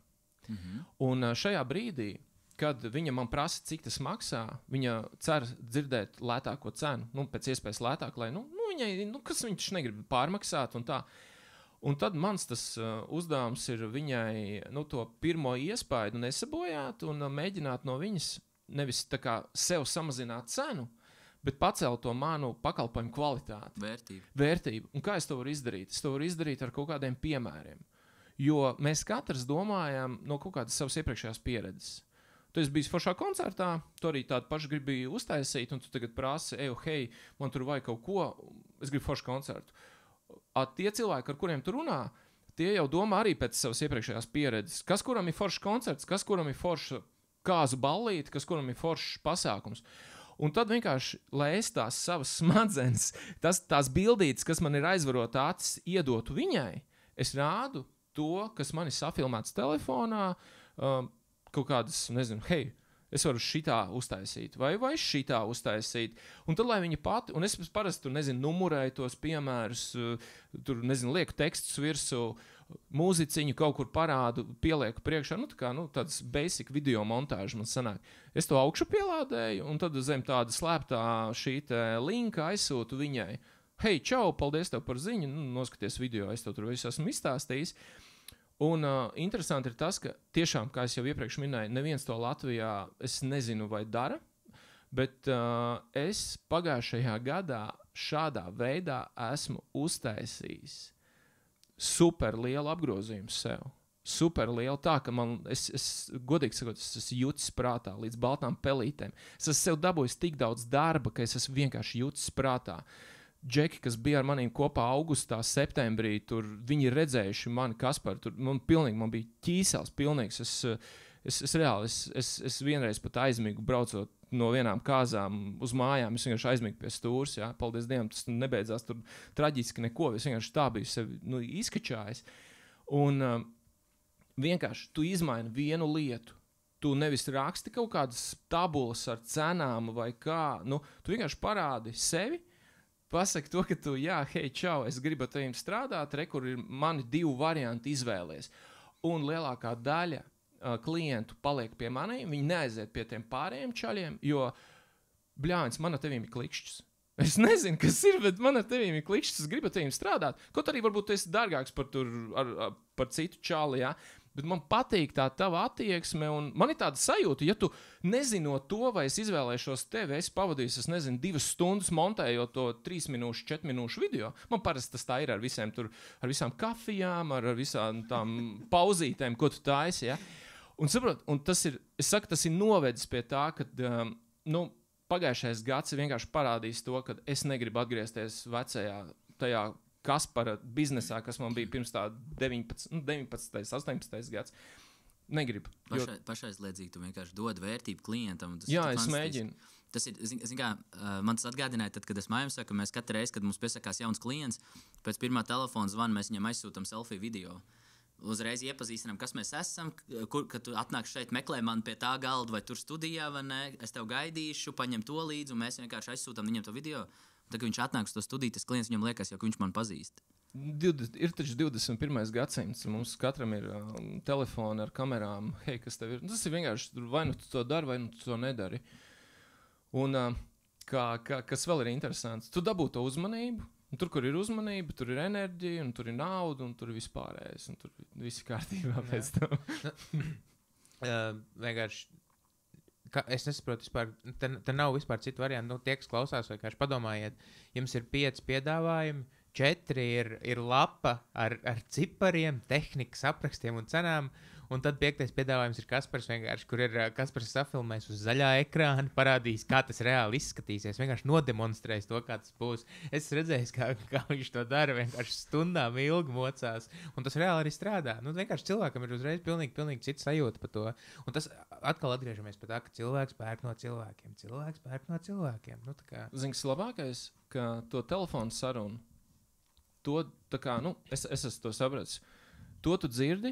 Un šajā brīdī, kad viņa man prasa, cik tas maksā, viņa cer dzirdēt lētāko cenu, pēc iespējas lētāk, lai, viņai, kas viņš negrib pārmaksāt un tā. Un tad mans tas uzdevums ir viņai, to pirmo iespaidu nesabojāt un mēģināt no viņas nevis tā kā sev samazināt cenu, bet pacelt to manu pakalpojumu kvalitāti. Vērtību. Un kā es to varu izdarīt? Es to varu izdarīt ar kaut kādiem piemēriem. Jo mēs katrs domājam no kaut kādas savas iepriekšējās pieredzes. Tu esi bijis foršā koncertā, tu arī tādu pašu gribi uztaisīt, un tu tagad prasi, hei, man tur vajag kaut ko, es gribu foršu koncertu. Tie cilvēki, ar kuriem tu runā, tie jau domā arī pēc savas iepriekšējās pieredzes. Kas kuram ir foršs koncerts, kas kuram ir forša kāzu ballīte, kas kuram ir foršs pasākums. Un tad vienkārši, lai es tās savas smadzenes, tās bildītes, kas man ir aizvarota acis, iedotu viņai, es rādu to, kas man ir safilmēts telefonā, kaut kādas, hei, es varu šitā uztaisīt, vai šitā uztaisīt. Un tad, lai viņa pati, un es parasti tur, numurēju tos piemērus, tur, lieku tekstus virsū, mūziciņu kaut kur parādu, pielieku priekšā, tāds basic video montāža man sanāk. Es to augšu pielādēju, un tad zem tāda slēptā šī linka aizsūtu viņai. Hei, čau, paldies tev par ziņu, noskaties video, es tev tur visu esmu izstāstījis. Un interesanti ir tas, ka tiešām, kā es jau iepriekš minēju, neviens to Latvijā es nezinu vai dara, bet es pagājušajā gadā šādā veidā esmu uztaisījis super lielu apgrozījumu sev. Super lielu tā, ka es godīgi sakot, es esmu jutis prātā līdz baltām pelītēm. Es esmu sev dabūjis tik daudz darba, ka es esmu vienkārši jutis prātā. Džeki, kas bija ar maniem kopā augustā, septembrī, tur viņi ir redzējuši mani, Kaspar, tur man bija ķīsels pilnīgs. Es vienreiz pat aizmigu braucot no vienām kāzām uz mājām, es vienkārši aizmigu pie stūres, jā, paldies Dievam, tas nebeidzās tur traģiski neko, es vienkārši tā biju sevi izkačājis. Un vienkārši tu izmaini vienu lietu. Tu nevis raksti kaut kādas tabulas ar cenām vai kā, tu vienkārši parādi sevi, pasaki to, ka tu, hei, čau, es gribu ar tevim strādāt, kur ir mani 2 varianti izvēlies. Un lielākā daļa klientu paliek pie maniem, viņi neaiziet pie tiem pārējiem čaļiem, jo, bļāns, man ar tevim ir klikšķis. Es nezinu, kas ir, bet man ar tevim ir klikšķis, es gribu ar tevim strādāt. Kaut arī varbūt tu esi dārgāks par citu čali, jā. Bet man patīk tā tava attieksme, un man ir tāda sajūta, ja tu nezinot to, vai es izvēlēšos tevi, es pavadīju, 2 stundas montējot to 3 minūšu, 4 minūšu video. Man parasti tas tā ir ar visām kafijām, ar visām tām pauzītēm, ko tu taisi, ja? Un saprot, un tas ir novedis pie tā, ka, pagājušais gads vienkārši parādījis to, ka es negribu atgriezties vecajā tajā Kaspara biznesā, kas man bija pirms tā 19, 18 gads. Negribu. Pašaizliedzīgi tu vienkārši dod vērtību klientam. Jā, es mēģinu. Tas ir, kā, man tas atgādināja, tad, kad es mājās saku, ka mēs katru reizi, kad mums piesakās jauns klients, pēc pirmā telefona zvana mēs viņam aizsūtam selfie video. Uzreiz iepazīstinām, kas mēs esam, kad tu atnāc šeit, meklē mani pie tā galda vai tur studijā, vai ne, es tev gaidīšu, paņem to līdzi, un mēs vienkārši aizsūtam viņam to video. Tad, kad viņš atnāk uz to studiju, tas klients viņam liekas, ka viņš man pazīst. Ir taču 21. gadsimts, mums katram ir telefoni ar kamerām. Hei, kas tev ir? Tas ir vienkārši, vai nu tu to dari, vai nu tu to nedari. Un kas vēl ir interesants, tu dabū to uzmanību. Tur, kur ir uzmanība, tur ir enerģija, un tur ir nauda, un tur ir vispārējais, un tur viss ir kārtībā pēc tam. Vienkārši. Es nesaprotu, te nav vispār citu variantu. Tie, kas klausās, vienkārši padomājiet, jums ir 5 piedāvājumi, 4 ir lapa ar cipariem, tehnikas aprakstiem un cenām, un tad 5. piedāvājums ir Kaspars vienkārši, kur ir Kaspars safilmējis uz zaļā ekrāna, parādījis, kā tas reāli izskatīsies, vienkārši nodemonstrējis to, kā tas būs. Es redzēju, kā viņš to dara, vienkārši stundām ilgi mocās, un tas reāli arī strādā. Vienkārši cilvēkam ir uzreiz pilnīgi cita sajūta par to. Un tas atkal atgriežamies pie tā, ka cilvēks pērk no cilvēkiem. Zini, kas labākais, ka to telefonu sarunu, to, es esmu to sapratis, to tu dzirdi,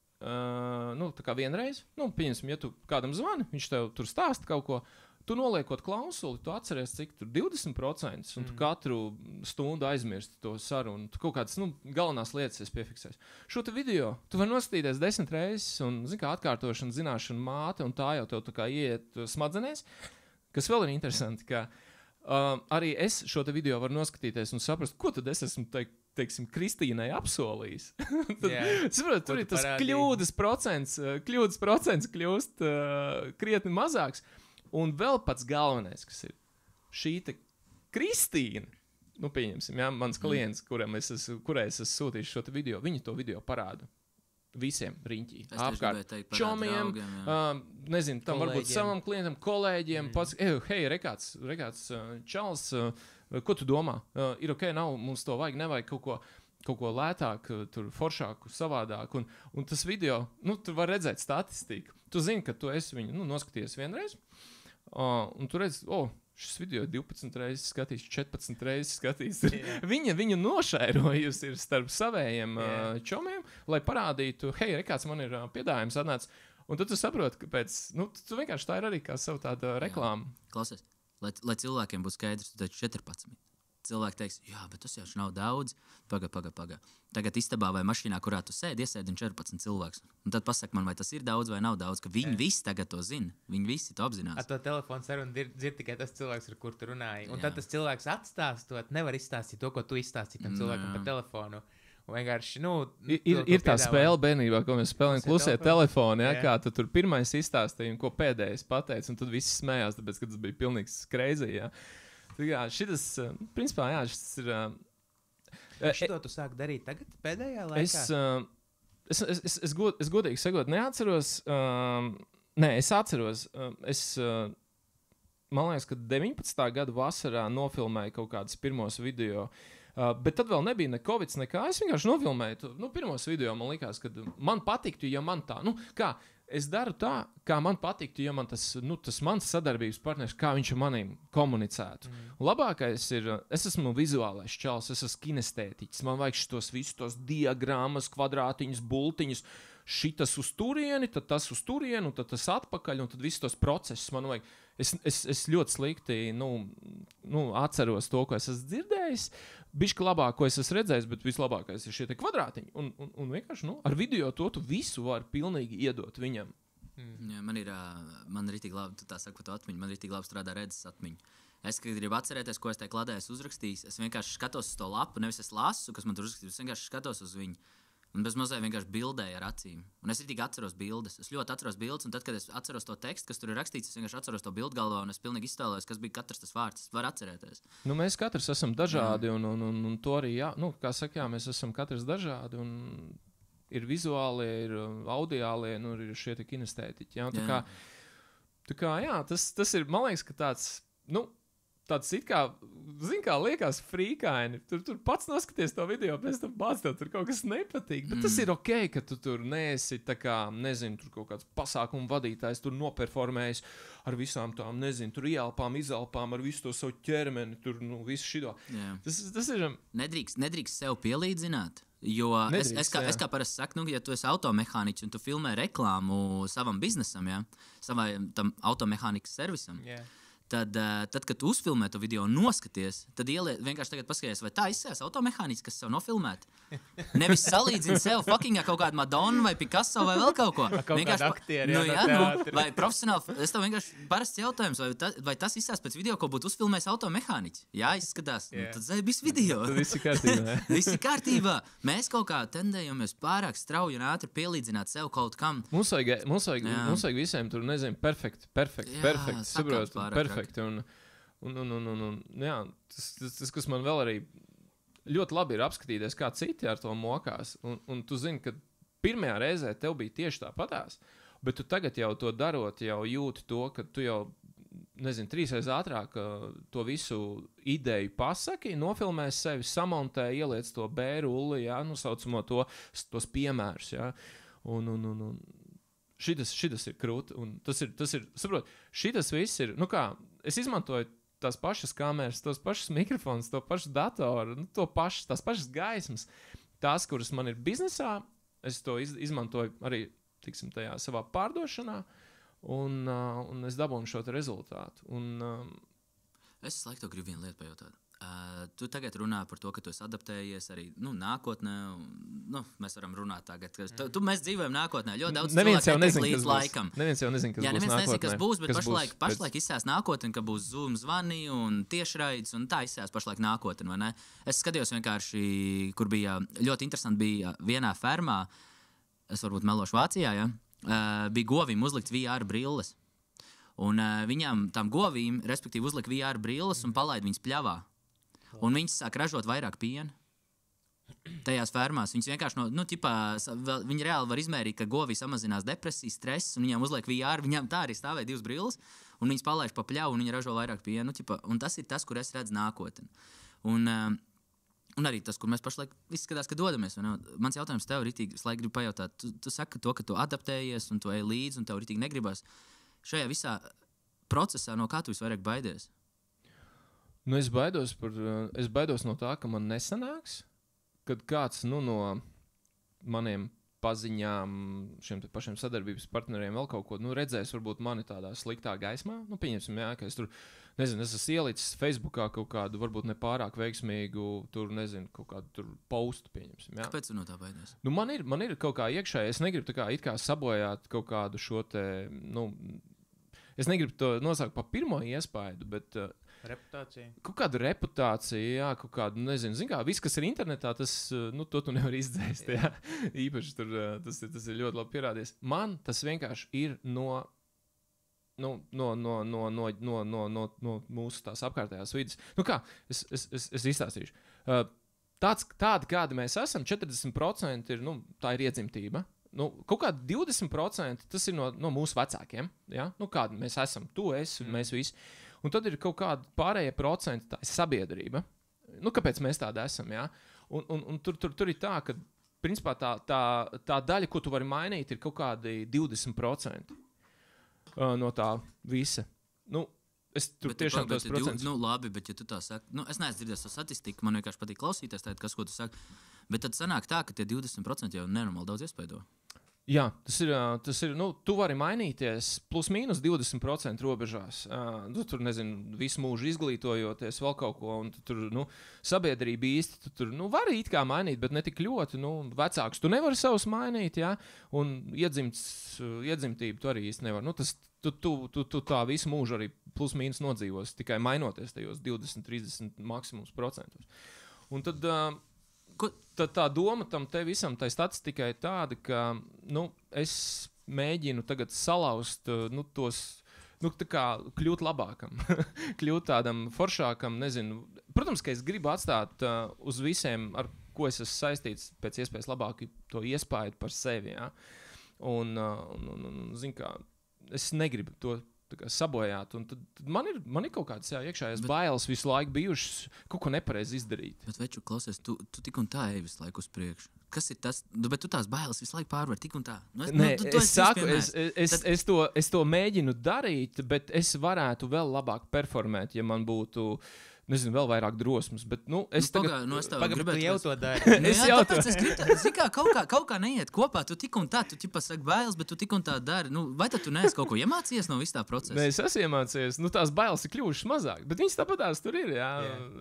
tā kā vienreiz, pieņemsim, ja tu kādam zvani, viņš tev tur stāsta kaut ko, tu noliekot klausuli, tu atceries, cik tur 20%, un tu katru stundu aizmirsti to sarunu, tu kaut kādas, galvenās lietas esi piefiksējis. Šo te video, tu vari noskatīties 10 reizes, un, kā atkārtošana, zināšana māte, un tā jau tev tā kā ieiet smadzenēs, kas vēl ir interesanti, ka arī es šo te video varu noskatīties un saprast, ko tad es esmu teiksim, Kristīnai apsolījis. Saprot, tur ir tas kļūdas procents kļūst krietni mazāks. Un vēl pats galvenais, kas ir šī te Kristīna, pieņemsim, mans klients, kurai es esmu sūtījis šo te video, viņi to video parāda visiem riņķī. Apkārt čomiem, nezinu, tam kolēģiem. Varbūt savam klientam, kolēģiem, pats, hei, rekāds čals, ko tu domā? Ir ok, nav, mums to vajag, nevajag kaut ko lētāk, tur foršāku, savādāk, un tas video, tu var redzēt statistiku. Tu zini, ka tu esi viņu, noskaties vienreiz, un tu redz, šis video 12 reizes skatīs, 14 reizes skatīs. Viņa viņu nošairojusi ir starp savējiem čomiem, lai parādītu, hei, kāds man ir piedāvājums atnācis. Un tad tu saproti, ka tu vienkārši tā ir arī kā savu tādu reklāmu. Klausies, lai cilvēkiem būtu skaidrs, tu taču 14. Cilvēki teiks, jā, bet tas jau nav daudz. Paga. Tagad istabā vai mašīnā, kurā tu sēdi, iesēdi 14 cilvēks. Un tad pasaka man, vai tas ir daudz vai nav daudz, ka viņi visi tagad to zina. Viņi visi to apzinās. Ar to telefonu sarunu dzird tikai tas cilvēks, ar kur tu runāji. Un tad tas cilvēks atstāstot, nevar izstāstīt to, ko tu izstāstīji tam cilvēkam pa telefonu. Un vienkārši, ir tā spēle bērnībā, ko mēs spēlējam klusie telefoni, kā tu tur pirmais izstāstīji un ko pēdējais pateici, un tad visi smējās, tāpēc, ka tas bija pilnīgs crazy, šitas, principā, šis ir... Šito tu sāk darīt tagad, pēdējā laikā? Es godīgi sakot, neatceros. Es atceros. Man liekas, ka 19. gada vasarā nofilmēju kaut kādus pirmos video. Bet tad vēl nebija ne Covid, nekā. Es vienkārši nofilmēju. Pirmos video man likās, ka man patiktu, ja man tā... Es daru tā, kā man patiktu, ja man tas mans sadarbības partners, kā viņš ar maniem komunicētu. Labākais ir, es esmu vizuālais čals, es esmu kinestētiķis, man vajag šitos visus tos diagrammas, kvadrātiņus, bultiņus, šitas uz turieni, tad tas uz turieni, un tad tas atpakaļ, un tad visus tos procesus man vajag. Es ļoti slikti atceros to, ko es esmu dzirdējis. Bišķi labāk, ko es esmu redzējis, bet vislabākais ir šie te kvadrātiņi. Un vienkārši ar video to tu visu vari pilnīgi iedot viņam. Jā, man ir tik labi, tu tā saki par to atmiņu, man ir tik labi strādā redzes atmiņu. Es, kad gribu atcerēties, ko es tajā kladē esmu uzrakstījis, es vienkārši skatos uz to lapu, nevis es lasu, kas man tur uzrakstīts, es vienkārši skatos uz viņu. Un bez mazliet vienkārši bildēju ar acīm. Un es arī atceros bildes. Es ļoti atceros bildes, un tad, kad es atceros to tekstu, kas tur ir rakstīts, es vienkārši atceros to bildu galvā, un es pilnīgi iztēlojos, kas bija katrs tas vārds. Es varu atcerēties. Mēs katrs esam dažādi, un to arī, kā saka, mēs esam katrs dažādi, un ir vizuālie, ir audiālie, ir šie te kinestētiķi. Tā kā, tas ir, man liekas, ka tāds it kā, liekas frīkaini. Tur pats noskaties to video, pēc tam pats tev tur kaut kas nepatīk. Bet tas ir ok, ka tu tur neesi tā kā, nezinu, tur kaut kāds pasākumu vadītājs, tur noperformējis ar visām tām, nezinu, tur ielpām, izelpām, ar visu to savu ķermeni, tur, visu šito. Tas ir... Nedrīkst sev pielīdzināt. Jo es kā parasti saku, ja tu esi automehāniķis un tu filmē reklāmu savam biznesam, savai tam automehānikas servisam, Tad, kad tu uzfilmē to video un noskaties, tad vienkārši tagad paskaties, vai tā izsēs automehāniski, kas sev nofilmēta. Nevis salīdzini sev fuckingā kaut kādu Madonu vai Picasso vai vēl kaut ko. Vienkārši aktieri, vai profesionāli. Es tev vienkārši parasts jautājums, vai tas izsēs pēc video, ko būtu uzfilmējis automehāniķis. Jā, izskatās. Tad viss video. Viss ir kārtībā. Viss ir kārtībā. Mēs kaut kā tendējamies pārāk strauji un ātri pielīdzināt sev kaut kam. Mums vajag visiem tur, nezinu, perfekti, saprot. Jā, tas, kas man vēl arī ļoti labi ir apskatīties, kā citi ar to mokās. Un tu zini, ka pirmajā reizē tev bija tieši tāpatās, bet tu tagad jau to darot, jau jūti to, ka tu jau, nezinu, 3 reizes ātrāk to visu ideju pasaki, nofilmē sevi, samontē, ieliec to B-rulli, jā, saucamo tos piemērus, jā. Un šitas ir krūti, un tas ir, saprot, šitas viss ir, es izmantoju tās pašas kameras, tos pašus mikrofonus, to pašu datoru, tās pašas gaismas, tās, kuras man ir biznesā, es to izmantoju arī, tiksim, tajā savā pārdošanā, un es dabūnu šo rezultātu. Es laikam gribu vienu lietu pajautāt. Tu tagad runā par to, ka tu esi adaptējies arī nākotnē. Mēs varam runāt tagad. Mēs dzīvojam nākotnē. Ļoti daudz cilvēku netiek līdz laikam. Neviens jau nezina, kas būs nākotnē. Nezina, kas būs, bet pašlaik izsās nākotnē, ka būs Zoom zvani un tiešraides, un tā izsās pašlaik nākotnē, vai ne? Es skatījos vienkārši, kur bija ļoti interesanti, bija vienā fermā, es varbūt melošu Vācijā, ja? Bija govīm uzlikt VR brilles. Un viņām, tām govīm, respektīvi uzlika VR brilles un palaid viņas pļavā. Un viņas sāk ražot vairāk piena tajās fermās. Viņas vienkārši viņi reāli var izmērīt, ka govī samazinās depresiju, stress, un viņām uzliek VR, viņām tā arī stāvēja 2 brilles, un viņas palaiž pa pļavu, un viņi ražo vairāk piena. Un tas ir tas, kur es redzu nākotni. Un arī tas, kur mēs pašlaik izskatās, ka dodamies. Mans jautājums tev ritīgi, es laikam gribu pajautāt, tu saki to, ka tu adaptējies, un tu ej līdzi, un tev ritīgi negribas. Šajā visā procesā no kā tu visvairāk baidies? Es baidos no tā, ka man nesanāks, kad kāds no maniem paziņām, šiem pašiem sadarbības partneriem vēl kaut ko redzēs, varbūt mani tādā sliktā gaismā. Pieņemsim, jā, ka es tur, nezinu, es esmu ielicis Facebookā kaut kādu, varbūt nepārāk veiksmīgu, tur, nezinu, kaut kādu tur postu, pieņemsim, jā. Kāpēc tu no tā baidies? Man ir kaut kā iekšēji, es negribu tā kā it kā sabojāt kaut kādu šo te, es negribu to nosaukt par pirmo iespaidu, bet reputācija. Kaut kāda reputācija, jā, kaut kāda, nezinu, kā, viss, kas ir internetā, tas, to tu nevar izdzēst, jā. Īpaši tur tas ir ļoti labi pierādījies. Man tas vienkārši ir no mūsu tās apkārtējās vidas. Es izstāstīšu. Tādi, kādi mēs esam, 40% ir, tā ir iedzimtība. Kaut kādi 20% tas ir no mūsu vecākiem, ja? Kādi mēs esam, tu esi un mēs visi. Un tad ir kaut kāda pārējie procenti, tā ir sabiedrība. Kāpēc mēs tādi esam, ja? Un tur ir tā, ka, principā, tā daļa, ko tu vari mainīt, ir kaut kādi 20% no tā visa. Es tur tiešām tos procentus. Labi, bet ja tu tā saki, es neesmu dzirdējis to statistiku, man vienkārši patīk klausīties tādu, kas, ko tu saki. Bet tad sanāk tā, ka tie 20% jau nenormāli daudz iespaido. Jā, tas ir, tu vari mainīties plus mīnus 20% robežās. Tu tur, nezinu, visu mūžu izglītojoties vēl kaut ko, un tu tur, sabiedrība īsti, tu tur, vari it kā mainīt, bet ne tik ļoti, vecāks tu nevari savus mainīt, jā, un iedzimtību tu arī īsti nevar. Tu tā visu mūžu arī plus mīnus nodzīvos, tikai mainoties tajos 20-30 maksimums procentos. Un tad tā doma tam te visam, tai statistikai ir tāda, ka es mēģinu tagad salauzt tos, tā kā kļūt labākam, kļūt tādam foršākam, nezinu. Protams, ka es gribu atstāt uz visiem, ar ko es esmu saistīts, pēc iespējas labāku to iespaidu par sevi. Ja? Un zin kā, es negribu to sabojāt, un tad man ir kaut kādas iekšējās bailes visu laiku bijušas kaut ko nepareizi izdarīt. Bet, veču, klausies, tu tik un tā ej visu laiku uz priekšu. Kas ir tas? Bet tu tās bailes visu laiku pārvar tik un tā. Es to mēģinu darīt, bet es varētu vēl labāk performēt, ja man būtu nezinu, vēl vairāk drosmes. Bet, es tagad... Tu jau to dari. Es gribu, kaut kā neiet kopā. Tu tik un tā, tu saki bailes, bet tu tik un tā dari. Vai tad tu neesi kaut ko iemācījies no visā procesa? Nē, es esmu iemācījies. Tās bailes ir kļuvušas mazāk. Bet viņas tāpatās tur ir, jā.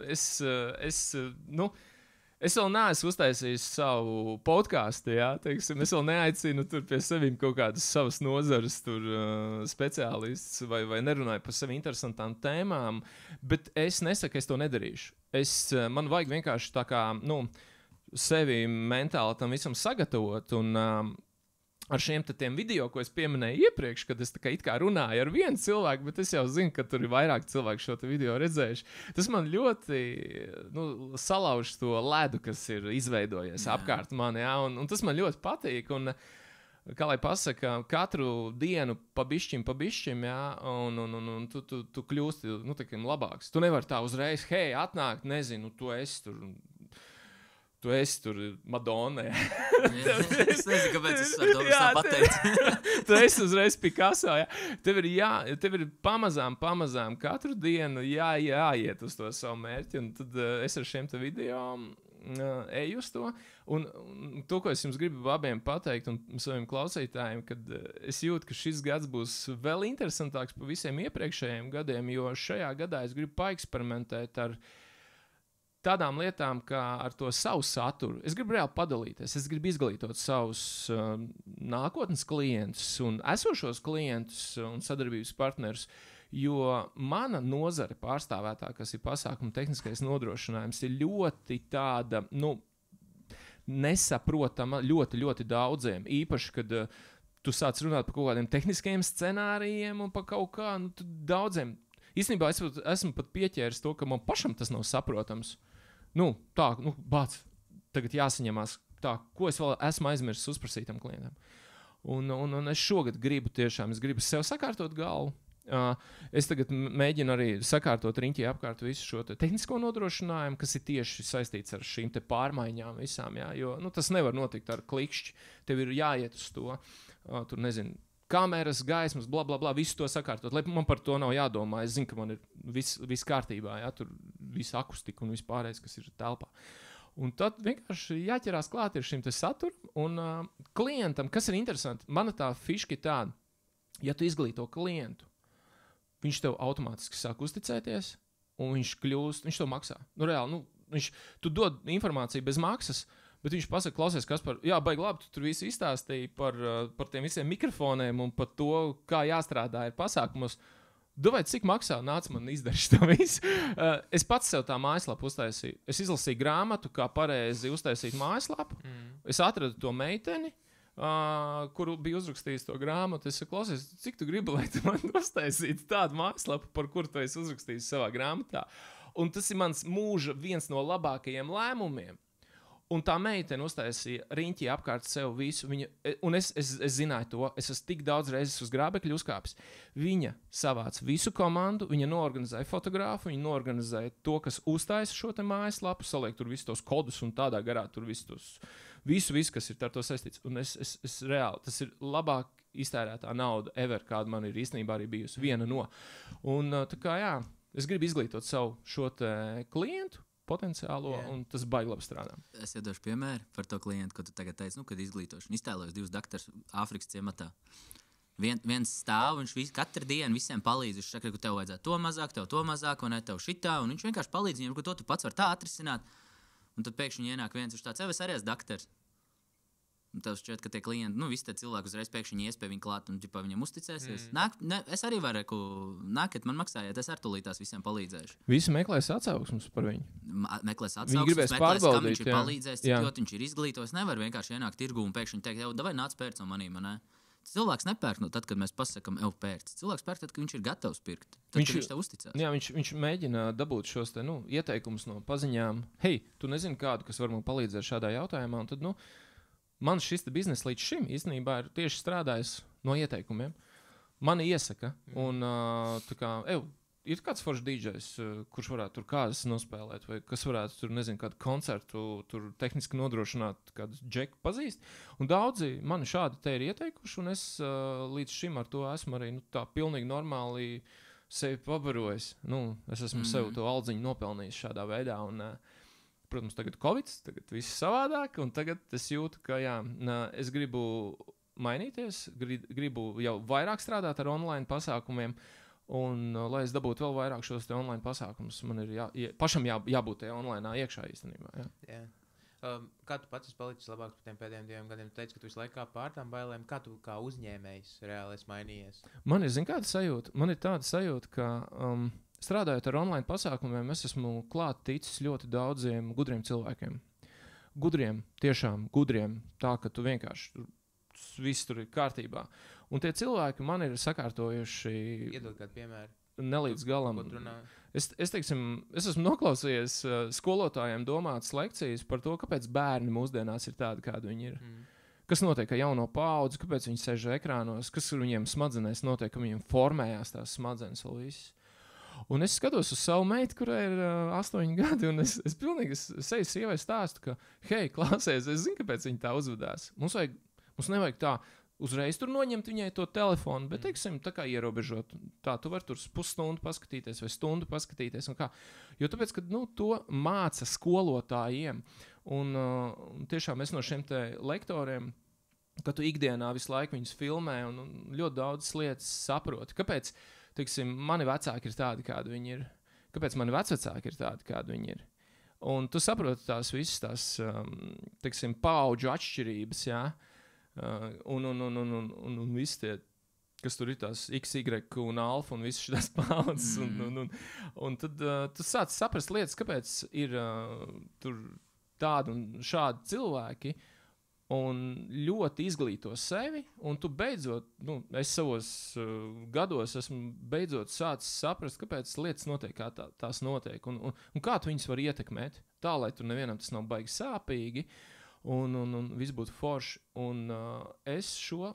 Es vēl neesmu uztaisījis savu podkāstu, jā, teiksim. Es vēl neaicinu tur pie sevīm kaut kādas savas nozares speciālistus vai nerunāju par sevi interesantām tēmām, bet es nesaku, es to nedarīšu. Man vajag vienkārši tā kā, sevi mentāli tam visam sagatavot un ar šiem tiem video, ko es pieminēju iepriekš, kad es it kā runāju ar vienu cilvēku, bet es jau zinu, ka tur ir vairāk cilvēku šo video redzējuši. Tas man ļoti salauž to ledu, kas ir izveidojies apkārt man, jā, un tas man ļoti patīk. Un, kā lai pasaka, katru dienu pa bišķim, jā, un tu kļūsti labāks. Tu nevari tā uzreiz, hei, atnākt, nezinu, tu esi tur Madonna. Es nezinu, kāpēc es varu to tā pateikt. Tu esi uzreiz Picasso. Ja? Tev ir pamazām katru dienu jāiet uz to savu mērķi. Un tad es ar šiem te video eju uz to. Un to, ko es jums gribu abiem pateikt un saviem klausītājiem, kad es jūtu, ka šis gads būs vēl interesantāks par visiem iepriekšējiem gadiem, jo šajā gadā es gribu paeksperimentēt ar tādām lietām, kā ar to savu saturu. Es gribu reāli padalīties, es gribu izglītot savus nākotnes klientus un esošos klientus un sadarbības partnerus, jo mana nozare pārstāvētā, kas ir pasākuma tehniskais nodrošinājums, ir ļoti tāda, nesaprotama ļoti, ļoti daudziem. Īpaši, kad tu sāc runāt par kaut kādiem tehniskajiem scenārijiem un par kaut kā, daudziem. Īstenībā es esmu pat pieķēris to, ka man pašam tas nav saprotams. Bāc, tagad jāsaņemās tā, ko es vēl esmu aizmirsis uzprasīt tam klientam. Un es šogad gribu sev sakārtot galvu. Es tagad mēģinu arī sakārtot riņķī apkārt visu šo tehnisko nodrošinājumu, kas ir tieši saistīts ar šīm te pārmaiņām visām, jā, jo tas nevar notikt ar klikšķi. Tev ir jāiet uz to, tur nezinu, kameras, gaismas, bla, bla, bla, visu to sakārtot. Lai man par to nav jādomā. Es zinu, ka man ir viss kārtībā, ja? Tur viss akustika un viss pārējais, kas ir telpā. Un tad vienkārši jāķerās klāt ir šim te saturam. Un klientam, kas ir interesanti, mana tā fiška ir tāda, ja tu izglīto klientu, viņš tev automātiski sāk uzticēties, un viņš tev maksā. Reāli, tu dod informāciju bez maksas, bet viņš pasaka, klausies, Kaspar, jā, baigi labi, tu tur visu izstāstīji par tiem visiem mikrofoniem un par to, kā jāstrādā ir pasākumos. Vai cik maksā? Nāc man izdarīt to visu. Es pats sev tā mājaslapu uztaisīju. Es izlasīju grāmatu, kā pareizi uztaisīt mājaslapu. Es atradu to meiteni, kuru bija uzrakstījis to grāmatu. Es saku, klausies, cik tu gribi, lai tu man uztaisītu tādu mājaslapu, par kuru tu esi uzrakstījis savā grāmatā. Un tas ir mans mūža viens no labākajiem lēmumiem. Un tā meitene uztaisīja riņķī apkārt sev visu. Un es zināju to. Es esmu tik daudz reizes uz grābekļa uzkāpis. Viņa savāca visu komandu, viņa noorganizēja fotogrāfu, viņa noorganizēja to, kas uztaisa šo te mājaslapu, saliek tur visus tos kodus un tādā garā tur visu, kas ir ar to saistīts. Un es reāli, tas ir labāk iztērētā nauda ever, kāda man ir īstenībā arī bijusi viena no. Un tā kā jā, es gribu izglītot savu šo te klientu, potenciālo, un tas baigi labi strādā. Es iedošu piemēru par to klientu, ko tu tagad teici, kad izglītošanu. Iztēlojos 2 daktarus Āfrikas ciematā. Viens stāv, viņš katru dienu visiem palīdz. Viņš saka, ka tev vajadzētu to mazāk, un ne tev šitā, un viņš vienkārši palīdz viņiem, ka to tu pats var tā atrisināt. Un tad pēkšņi ienāk viens, viņš tāds, es arī esmu daktars. Un tev šķiet, ka tie klienti, visi tie cilvēki uzreiz pēkšņi ies pie viņa klāt un viņam uzticēsies. Es arī varu, nākat man maksājiet, es ar tūlītās visiem palīdzēšu. Visi meklēs atsauksmes par viņu. Meklēs atsauksmes, kam viņš ir palīdzējis, cik ļoti viņš ir izglītojis. Nevar vienkārši ienākt tirgu un pēkšņi teikt, davai nāc pērc no manīm, ne? Cilvēks nepērk tad, kad mēs pasakam, pērc. Cilvēks pērk tad, kad viņš ir gatavs pirkt. Tad, kad viņš tev uzticās. Jā, viņš mēģina dabūt šos te, ieteikumus no paziņām. Hei, tu nezini kādu, kas var man palīdzēt šādā jautājumā, un tad, man šis bizness līdz šim īstenībā ir tieši strādājis no ieteikumiem. Mani iesaka, un tā kā, ir kāds foršs DJs, kurš varētu tur kādas nospēlēt, vai kas varētu tur, nezinu, kādu koncertu tur tehniski nodrošināt, kādu džeku pazīst. Un daudzi mani šādi te ir ieteikuši, un es līdz šim ar to esmu arī tā pilnīgi normāli sevi pabarojis. Es esmu sev to aldziņu nopelnījis šādā veidā. Un, protams, tagad Covid, tagad viss savādāk. Un tagad es jūtu, ka es gribu mainīties, gribu jau vairāk strādāt ar online pasākumiem. Un, lai es dabūtu vēl vairāk šos online pasākumus, man ir pašam jābūt tajā online iekšā īstenībā. Jā. Kā tu pats esi palicis labāks par tiem pēdējiem 2 gadiem? Tu teici, ka tu visu laiku pār tām bailēm. Kā tu kā uzņēmējs reāli esi mainījies? Man ir tāda sajūta, ka strādājot ar online pasākumiem, es esmu klāt ticis ļoti daudziem gudriem cilvēkiem. Gudriem, tiešām gudriem, tā ka tu vienkārši viss tur ir kārtībā. Un tie cilvēki man ir sakārtojuši. Iedod kādu piemēru. Nelīdz galam. Es esmu noklausījies skolotājiem domātas lekcijas par to, kāpēc bērni mūsdienās ir tādi, kādi viņi ir. Kas notiek ar jauno paudzi, kāpēc viņi sēž ekrānos, kas ar viņiem smadzenēs notiek, ka viņiem formējās tās smadzenes vēl viss. Un es skatos uz savu meitu, kurai ir 8 gadi, un es pilnīgi seju sievai stāstu, ka, hei, klausies, es zinu, kāpēc viņi tā uzvedās. Mums nevajag tā uzreiz tur noņemt viņai to telefonu, bet, teiksim, tā kā ierobežot. Tā, tu vari tur pusstundu paskatīties vai stundu paskatīties. Jo tāpēc, ka to māca skolotājiem. Un tiešām es no šiem te lektoriem, ka tu ikdienā visu laiku viņus filmē un ļoti daudz lietas saproti. Kāpēc, teiksim, mani vecāki ir tādi, kādi viņi ir? Kāpēc mani vecvecāki ir tādi, kādi viņi ir? Un tu saproti tās visas tās, teiksim, paudžu atšķirības, jā. Un visi tie, kas tur ir tās X, Y un alfa un visas šīs paudzes. Un tad tu sāc saprast lietas, kāpēc ir tur tādi un šādi cilvēki un ļoti izglīto sevi. Un tu beidzot, es savos gados esmu beidzot sācis saprast, kāpēc lietas notiek, kā tās notiek. Un kā tu viņas var ietekmēt tā, lai tur nevienam tas nav baigi sāpīgi. Un viss būtu forši. Un es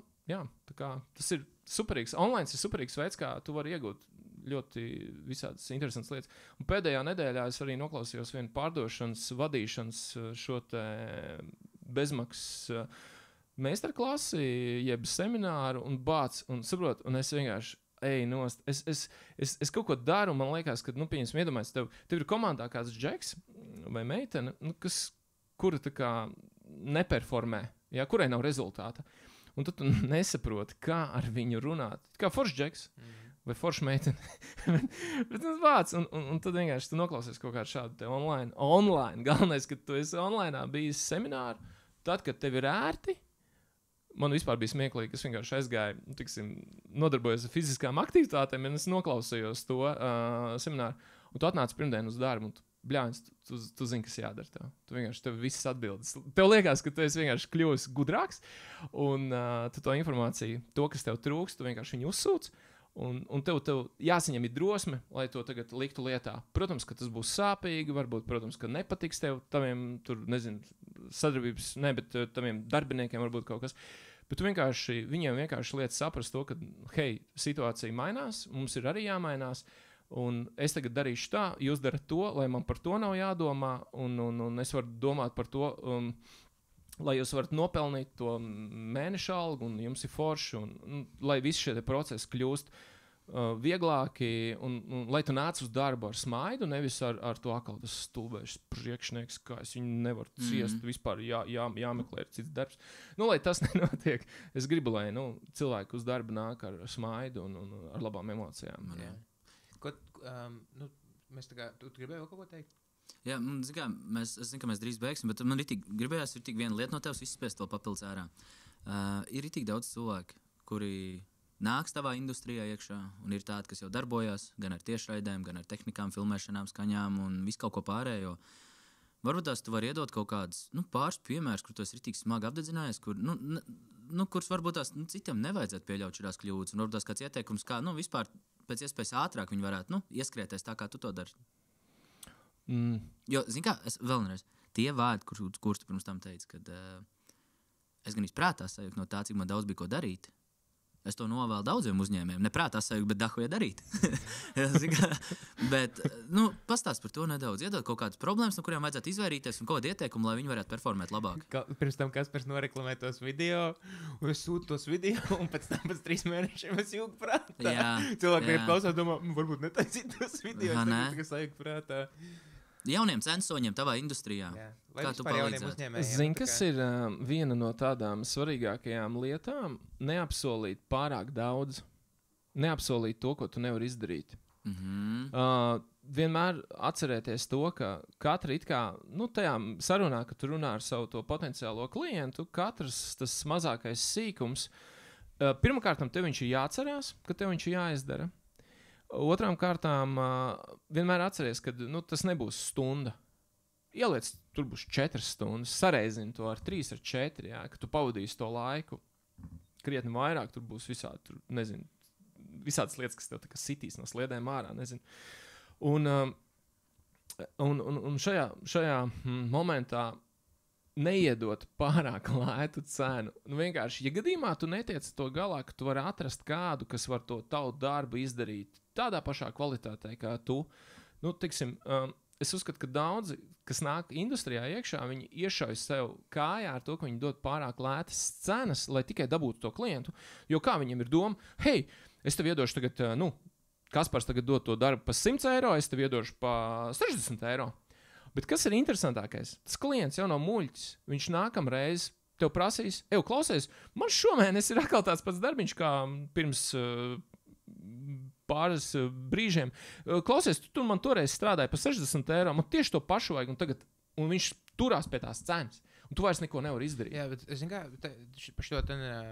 tas ir superīgs. Online ir superīgs veids, kā tu vari iegūt ļoti visādas interesantas lietas. Un pēdējā nedēļā es arī noklausījos vienu pārdošanas, vadīšanas šo te bezmaksas meistarklasi, jeb semināru un saprot, un es vienkārši eju nost. Es kaut ko daru, man liekas, ka, pieņemsim, iedomājies, tev ir komandā kāds džeks vai meitene, kura tā kā neperformē, kurai nav rezultāta. Un tu nesaproti, kā ar viņu runāt. Kā foršs džeks vai foršs meitene. bet vāc, un tad vienkārši tu noklausies kaut kādu šādu te online. Galvenais, ka tu esi online bijis semināru, tad, kad tev ir ērti, man vispār bija smieklīgi, es vienkārši aizgāju, nodarbojos ar fiziskām aktivitātēm, un es noklausījos to semināru, un tu atnāc pirmdien uz darbu, un bļāņas, tu zini, kas jādara tev. Tu vienkārši tev visas atbildes. Tev liekas, ka tu esi vienkārši kļuvis gudrāks, un tu to informāciju, to, kas tev trūkst, tu vienkārši viņu uzsūc, un tev jāsaņem ir drosme, lai to tagad liktu lietā. Protams, ka tas būs sāpīgi, varbūt, protams, ka nepatiks tev taviem, sadarbības, bet taviem darbiniekiem varbūt kaut kas. Bet viņiem vienkārši lieta saprast to, ka, hei, situācija mainās, mums ir arī jāmainās, un es tagad darīšu tā, jūs darat to, lai man par to nav jādomā, un es varu domāt par to, lai jūs varat nopelnīt to mēneša algu, un jums ir forši, un lai visi šie procesi kļūst vieglāki, un lai tu nāc uz darbu ar smaidu, nevis ar to atkal tas stulbēs priekšnieks, kā es viņu nevaru ciest, vispār jāmeklē cits darbs. Lai tas nenotiek, es gribu, lai cilvēki uz darbu nāk ar smaidu un ar labām emocijām. Mēs tu gribēji vēl kaut ko teikt? Jā, es zinu, ka mēs drīz beigsim, bet man gribējās ir tik viena lieta no tevis izspiest vēl papildus ārā. Ir tik daudz cilvēku, kuri nāks tavā industrijā iekšā, un ir tādi, kas jau darbojās gan ar tiešraidēm, gan ar tehnikām, filmēšanām, skaņām un visu kaut ko pārējo. Varbūt tās tu vari iedot kaut kādus pāris piemērus, kur tu esi tik smagi apdedzinājies, kurus varbūt tās citiem nevajadzētu pieļaut šādās kļūdas, un varbūt tās kāds ieteikums, kā vispār pēc iespējas ātrāk viņi varētu ieskrieties tā, kā tu to dari. Jo, zini kā, es vēlreiz, tie vārdi, kurus tu pirms tam teici, kad es gan izprātā sajūtu no tā, cik man daudz bija ko darīt, Es to novēlu daudziem uzņēmējiem. Neprāt asajūg, bet dahuja darīt. Bet, pastāst par to nedaudz. Iedod kaut kādas problēmas, no kurām vajadzētu izvairīties un kaut kādu ieteikumu, lai viņi varētu performēt labāk. Pirms tam Kaspars noreklamē tos video, un es sūtu tos video, un pēc tam pēc 3 mēnešiem es jūgu prātā. Cilvēki ir klausās, domā, varbūt netaisīt tos video, es sajūgu prātā. Jauniem censoņiem tavā industrijā. Kā tu palīdzētu? Zini, kas ir viena no tādām svarīgākajām lietām? Neapsolīt pārāk daudz. Neapsolīt to, ko tu nevari izdarīt. Vienmēr atcerēties to, ka katra it kā, tajā sarunā, kad tu runā ar savu to potenciālo klientu, katrs tas mazākais sīkums, pirmkārt, tev viņš ir jāatcerās, ka tev viņš ir jāizdara. Otrām kārtām, vienmēr atceries, ka tas nebūs stunda. Ieliec, tur būs 4 stundas, sareizini to ar 3, ar 4, jā, ka tu pavadīsi to laiku krietni vairāk, tur būs visādi, visādas lietas, kas tev tā kā sitīs no sliedēm ārā, nezinu. Un šajā momentā neiedot pārāk lētu cenu. Vienkārši, ja gadījumā tu netiec to galā, ka tu vari atrast kādu, kas var to tavu darbu izdarīt tādā pašā kvalitātē kā tu, es uzskatu, ka daudzi, kas nāk industrijā iekšā, viņi iešauj sev kājā ar to, ka viņi dod pārāk lētas cenas, lai tikai dabūtu to klientu. Jo kā viņiem ir doma, hei, es tev iedošu tagad, Kaspars tagad dod to darbu pa 100 eiro, es tev iedošu pa 60 eiro. Bet kas ir interesantākais? Tas klients jau nav muļķis. Viņš nākamreiz tev prasīs, klausies, man šomēnes ir atkal tāds pats darbiņš kā pirms pāris brīžiem. Klausies, tu man toreiz strādāji pa 60 eiro, man tieši to pašu vajag, un viņš turās pie tās cenas. Un tu vairs neko nevari izdarīt. Jā, bet es zinu, par šo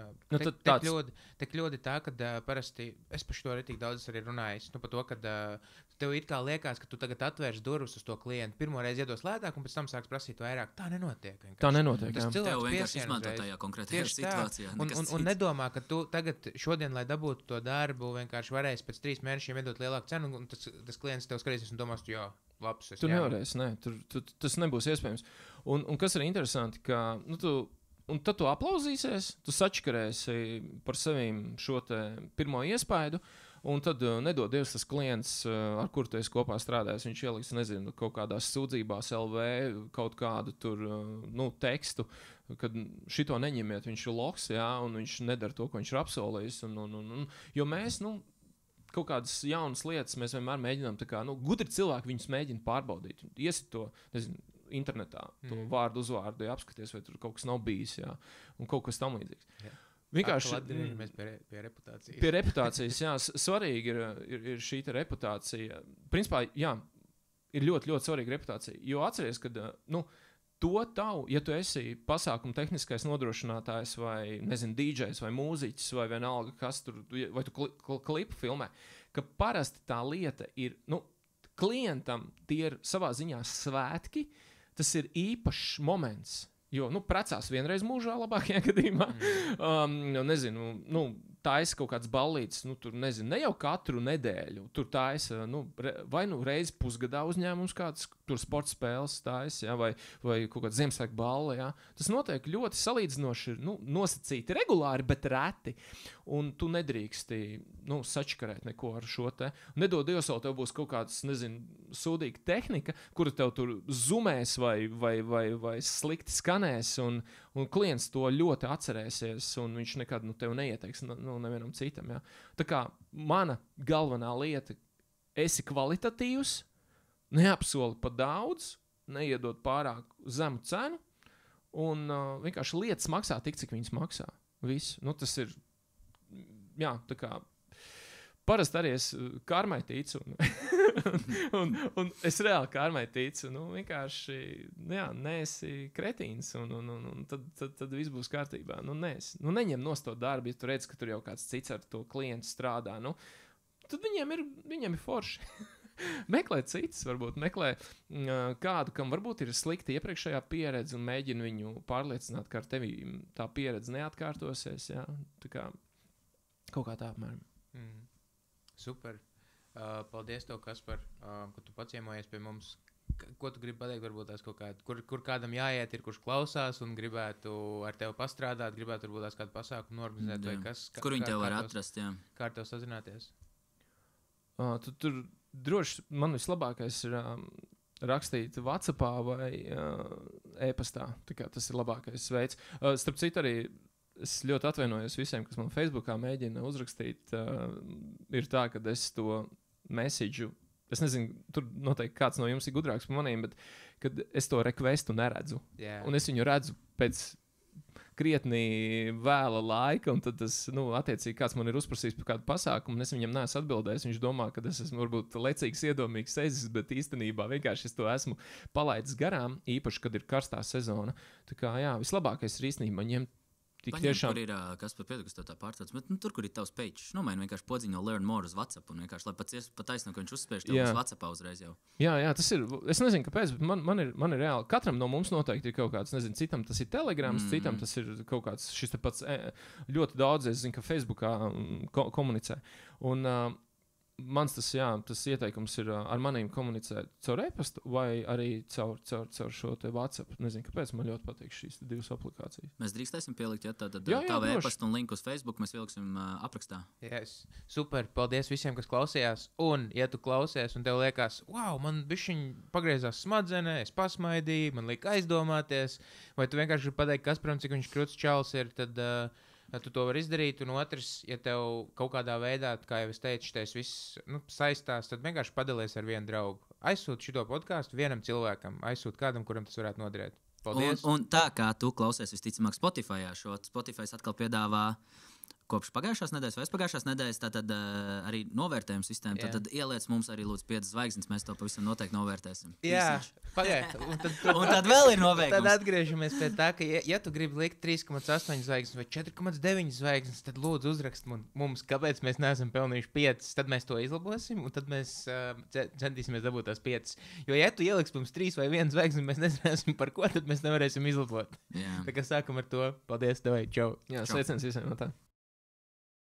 te kļūdi tā, ka parasti es par šo arī tik daudz arī runājis. Par to, ka tev it kā liekas, ka tu tagad atvērsi durvis uz to klientu. Pirmoreiz iedos lētāk, un pēc tam sāks prasīt vairāk. Tā nenotiek. Vienkārši. Tā nenotiek. Tas cilvēks vienkārši izmanto tajā konkrētajā situācijā. Un nedomā, ka tu tagad šodien, lai dabūtu to darbu, vienkārši varēsi pēc 3 mēnešiem iedot lielāku cenu, un tas klients tev skatīsies un domās, jā. Labs, tu nevarēsi, tas nebūs iespējams. Un kas ir interesanti, ka tad tu aplausīsies, tu sačakarēsi par saviem šo pirmo iespaidu, un tad nedod Dievs tas klients, ar kuru tu esi kopā strādājis. Viņš ieliks, nezinu, kaut kādās sūdzībās LV kaut kādu tur, tekstu, kad šito neņemiet, viņš ir loks, jā, un viņš nedara to, ko viņš ir apsolījis. Jo mēs, kaut kādas jaunas lietas mēs vienmēr mēģinām, gudri cilvēki viņus mēģina pārbaudīt. Iesit to, nezinu, internetā, to vārdu uzvārdu, apskaties, vai tur kaut kas nav bijis, jā, un kaut kas tam līdzīgs. Jā. Vienkārši atgriežamies pie reputācijas. Pie reputācijas, jā, svarīgi ir šī reputācija. Principā, jā, ir ļoti, ļoti svarīga reputācija, jo atceries, kad, to tavu, ja tu esi pasākuma tehniskais nodrošinātājs vai, nezinu, DJs vai mūziķis vai vienalga, kas tur, vai tu klipu filmē, ka parasti tā lieta ir, klientam tie ir savā ziņā svētki, tas ir īpašs moments, jo, precās vienreiz mūžā labākajā gadījumā, nezinu, taisa kaut kāds ballītis, tur nezinu, ne jau katru nedēļu, tur taisa, vai reizi pusgadā uzņēmums kāds, tur sporta spēles taisa, ja, vai kaut kāds Ziemassvētku balli, ja. Tas notiek ļoti salīdzinoši, nosacīti regulāri, bet reti, un tu nedrīksti, sačakarēt neko ar šo te. Nedod Dievs, vēl tev būs kaut kāds, nezinu, sūdīga tehnika, kura tev tur zoomēs vai slikti skanēs, un klients to ļoti atcerēsies, un viņš nekad tev neieteiks nevienam citam. Ja. Tā kā mana galvenā lieta, esi kvalitatīvs, neapsoli pa daudz, neiedod pārāk zemu cenu, un vienkārši lietas maksā tik, cik viņas maksā. Viss. Tas ir, jā, tā kā parasti arī es karmai ticu, un es reāli karmai ticu, vienkārši, jā, neesi kretīns, un tad viss būs kārtībā. Neņem nost to darbu, ja tu redz, ka tur jau kāds cits ar to klientu strādā, tad viņiem ir forši. Meklē citus, varbūt meklē kādu, kam varbūt ir slikta iepriekšējā pieredze, un mēģina viņu pārliecināt, ka ar tevi tā pieredze neatkārtosies, jā, tā kā kaut kā tā apmēram. Super. Paldies tev, Kaspar, ka tu paciemojies pie mums. Ko tu gribi pateikt, varbūt tās kaut kāda, kur kādam jāiet, ir kurš klausās un gribētu ar tevi pastrādāt, gribētu varbūt tās kādu pasākumu organizēt vai kas? Kur viņi tev var atrast, jā? Kā ar tev sazināties? Tur droši man vislabākais ir rakstīt WhatsAppā vai e-pastā. Tas ir labākais veids. Starp citu arī es ļoti atvainojos visiem, kas man Facebookā mēģina uzrakstīt. Ir tā, ka es to message, es nezinu, tur noteikti kāds no jums ir gudrāks par maniem, bet kad es to requestu neredzu. Yeah. Un es viņu redzu pēc krietni vēla laika, un tad tas, attiecīgi, kāds man ir uzprasījis par kādu pasākumu, un es viņam neesmu atbildējis. Viņš domā, ka es esmu varbūt lecīgs, iedomīgs sezis, bet īstenībā vienkārši es to esmu palaidis garām, īpaši, kad ir karstā sezona. Tā kā, jā, vislabākais ir īstenībā ņemt tik tiešām. Kur ir, kas par piedu, kas tev tā pārcauc, bet tur, kur ir tavs page, nomaini vienkārši podziņu no Learn More uz WhatsApp, un vienkārši, lai pat taisno, ka viņš uzspiež tev uz WhatsAppā uzreiz jau. Jā, tas ir, es nezinu, kāpēc, bet man ir reāli, katram no mums noteikti ir kaut kāds, nezinu, citam tas ir Telegrams, citam tas ir kaut kāds, šis te pats ļoti daudz, es zinu, ka Facebookā komunicē, un mans tas ieteikums ir ar maniem komunicēt caur e-pastu vai arī caur šo te WhatsApp. Nezinu, kāpēc man ļoti patīk šīs divas aplikācijas. Mēs drīkstēsim pielikt, tavu e-pastu un linku uz Facebook mēs ieliksim aprakstā. Yes. Super, paldies visiem, kas klausījās. Un, ja tu klausies un tev liekas, wow, man bišķiņ pagriezās smadzenē, es pasmaidīju, man lika aizdomāties, vai tu vienkārši gribi pateikt, kas, protams, cik viņš krūts čals ir, tad tu to vari izdarīt, un otrs, ja tev kaut kādā veidā, kā jau es teicu, šitais viss saistās, tad vienkārši padalies ar vienu draugu. Aizsūt šito podcastu vienam cilvēkam, aizsūt kādam, kuram tas varētu noderēt. Paldies! Un tā kā tu klausies visticamāk Spotifyā, Spotify atkal piedāvā kopš pagājušās nedēļas vai pagājušās nedēļas, tātad arī novērtējuma sistēma. Tad ieliec mums arī lūdzu 5 zvaigznes, mēs to pavisam noteikti novērtēsim. Jā, pagaid. Un tad vēl ir noveikums. Tad atgriežamies pie tā, ka ja tu gribi likt 3,8 zvaigznes vai 4,9 zvaigznes, tad lūdzu uzrakst mums, kāpēc mēs neesam pelnījuši 5. Tad mēs to izlabosim un tad mēs centīsimies dabūt tās 5. Jo ja tu ieliks mums 3 vai 1 zvaigzni, mēs nezināsim par ko, tad mēs nevarēsim izlabot. Jā. Tā kā sākam ar to. Paldies tev, čau. Jā, sveiciens visiem no tā.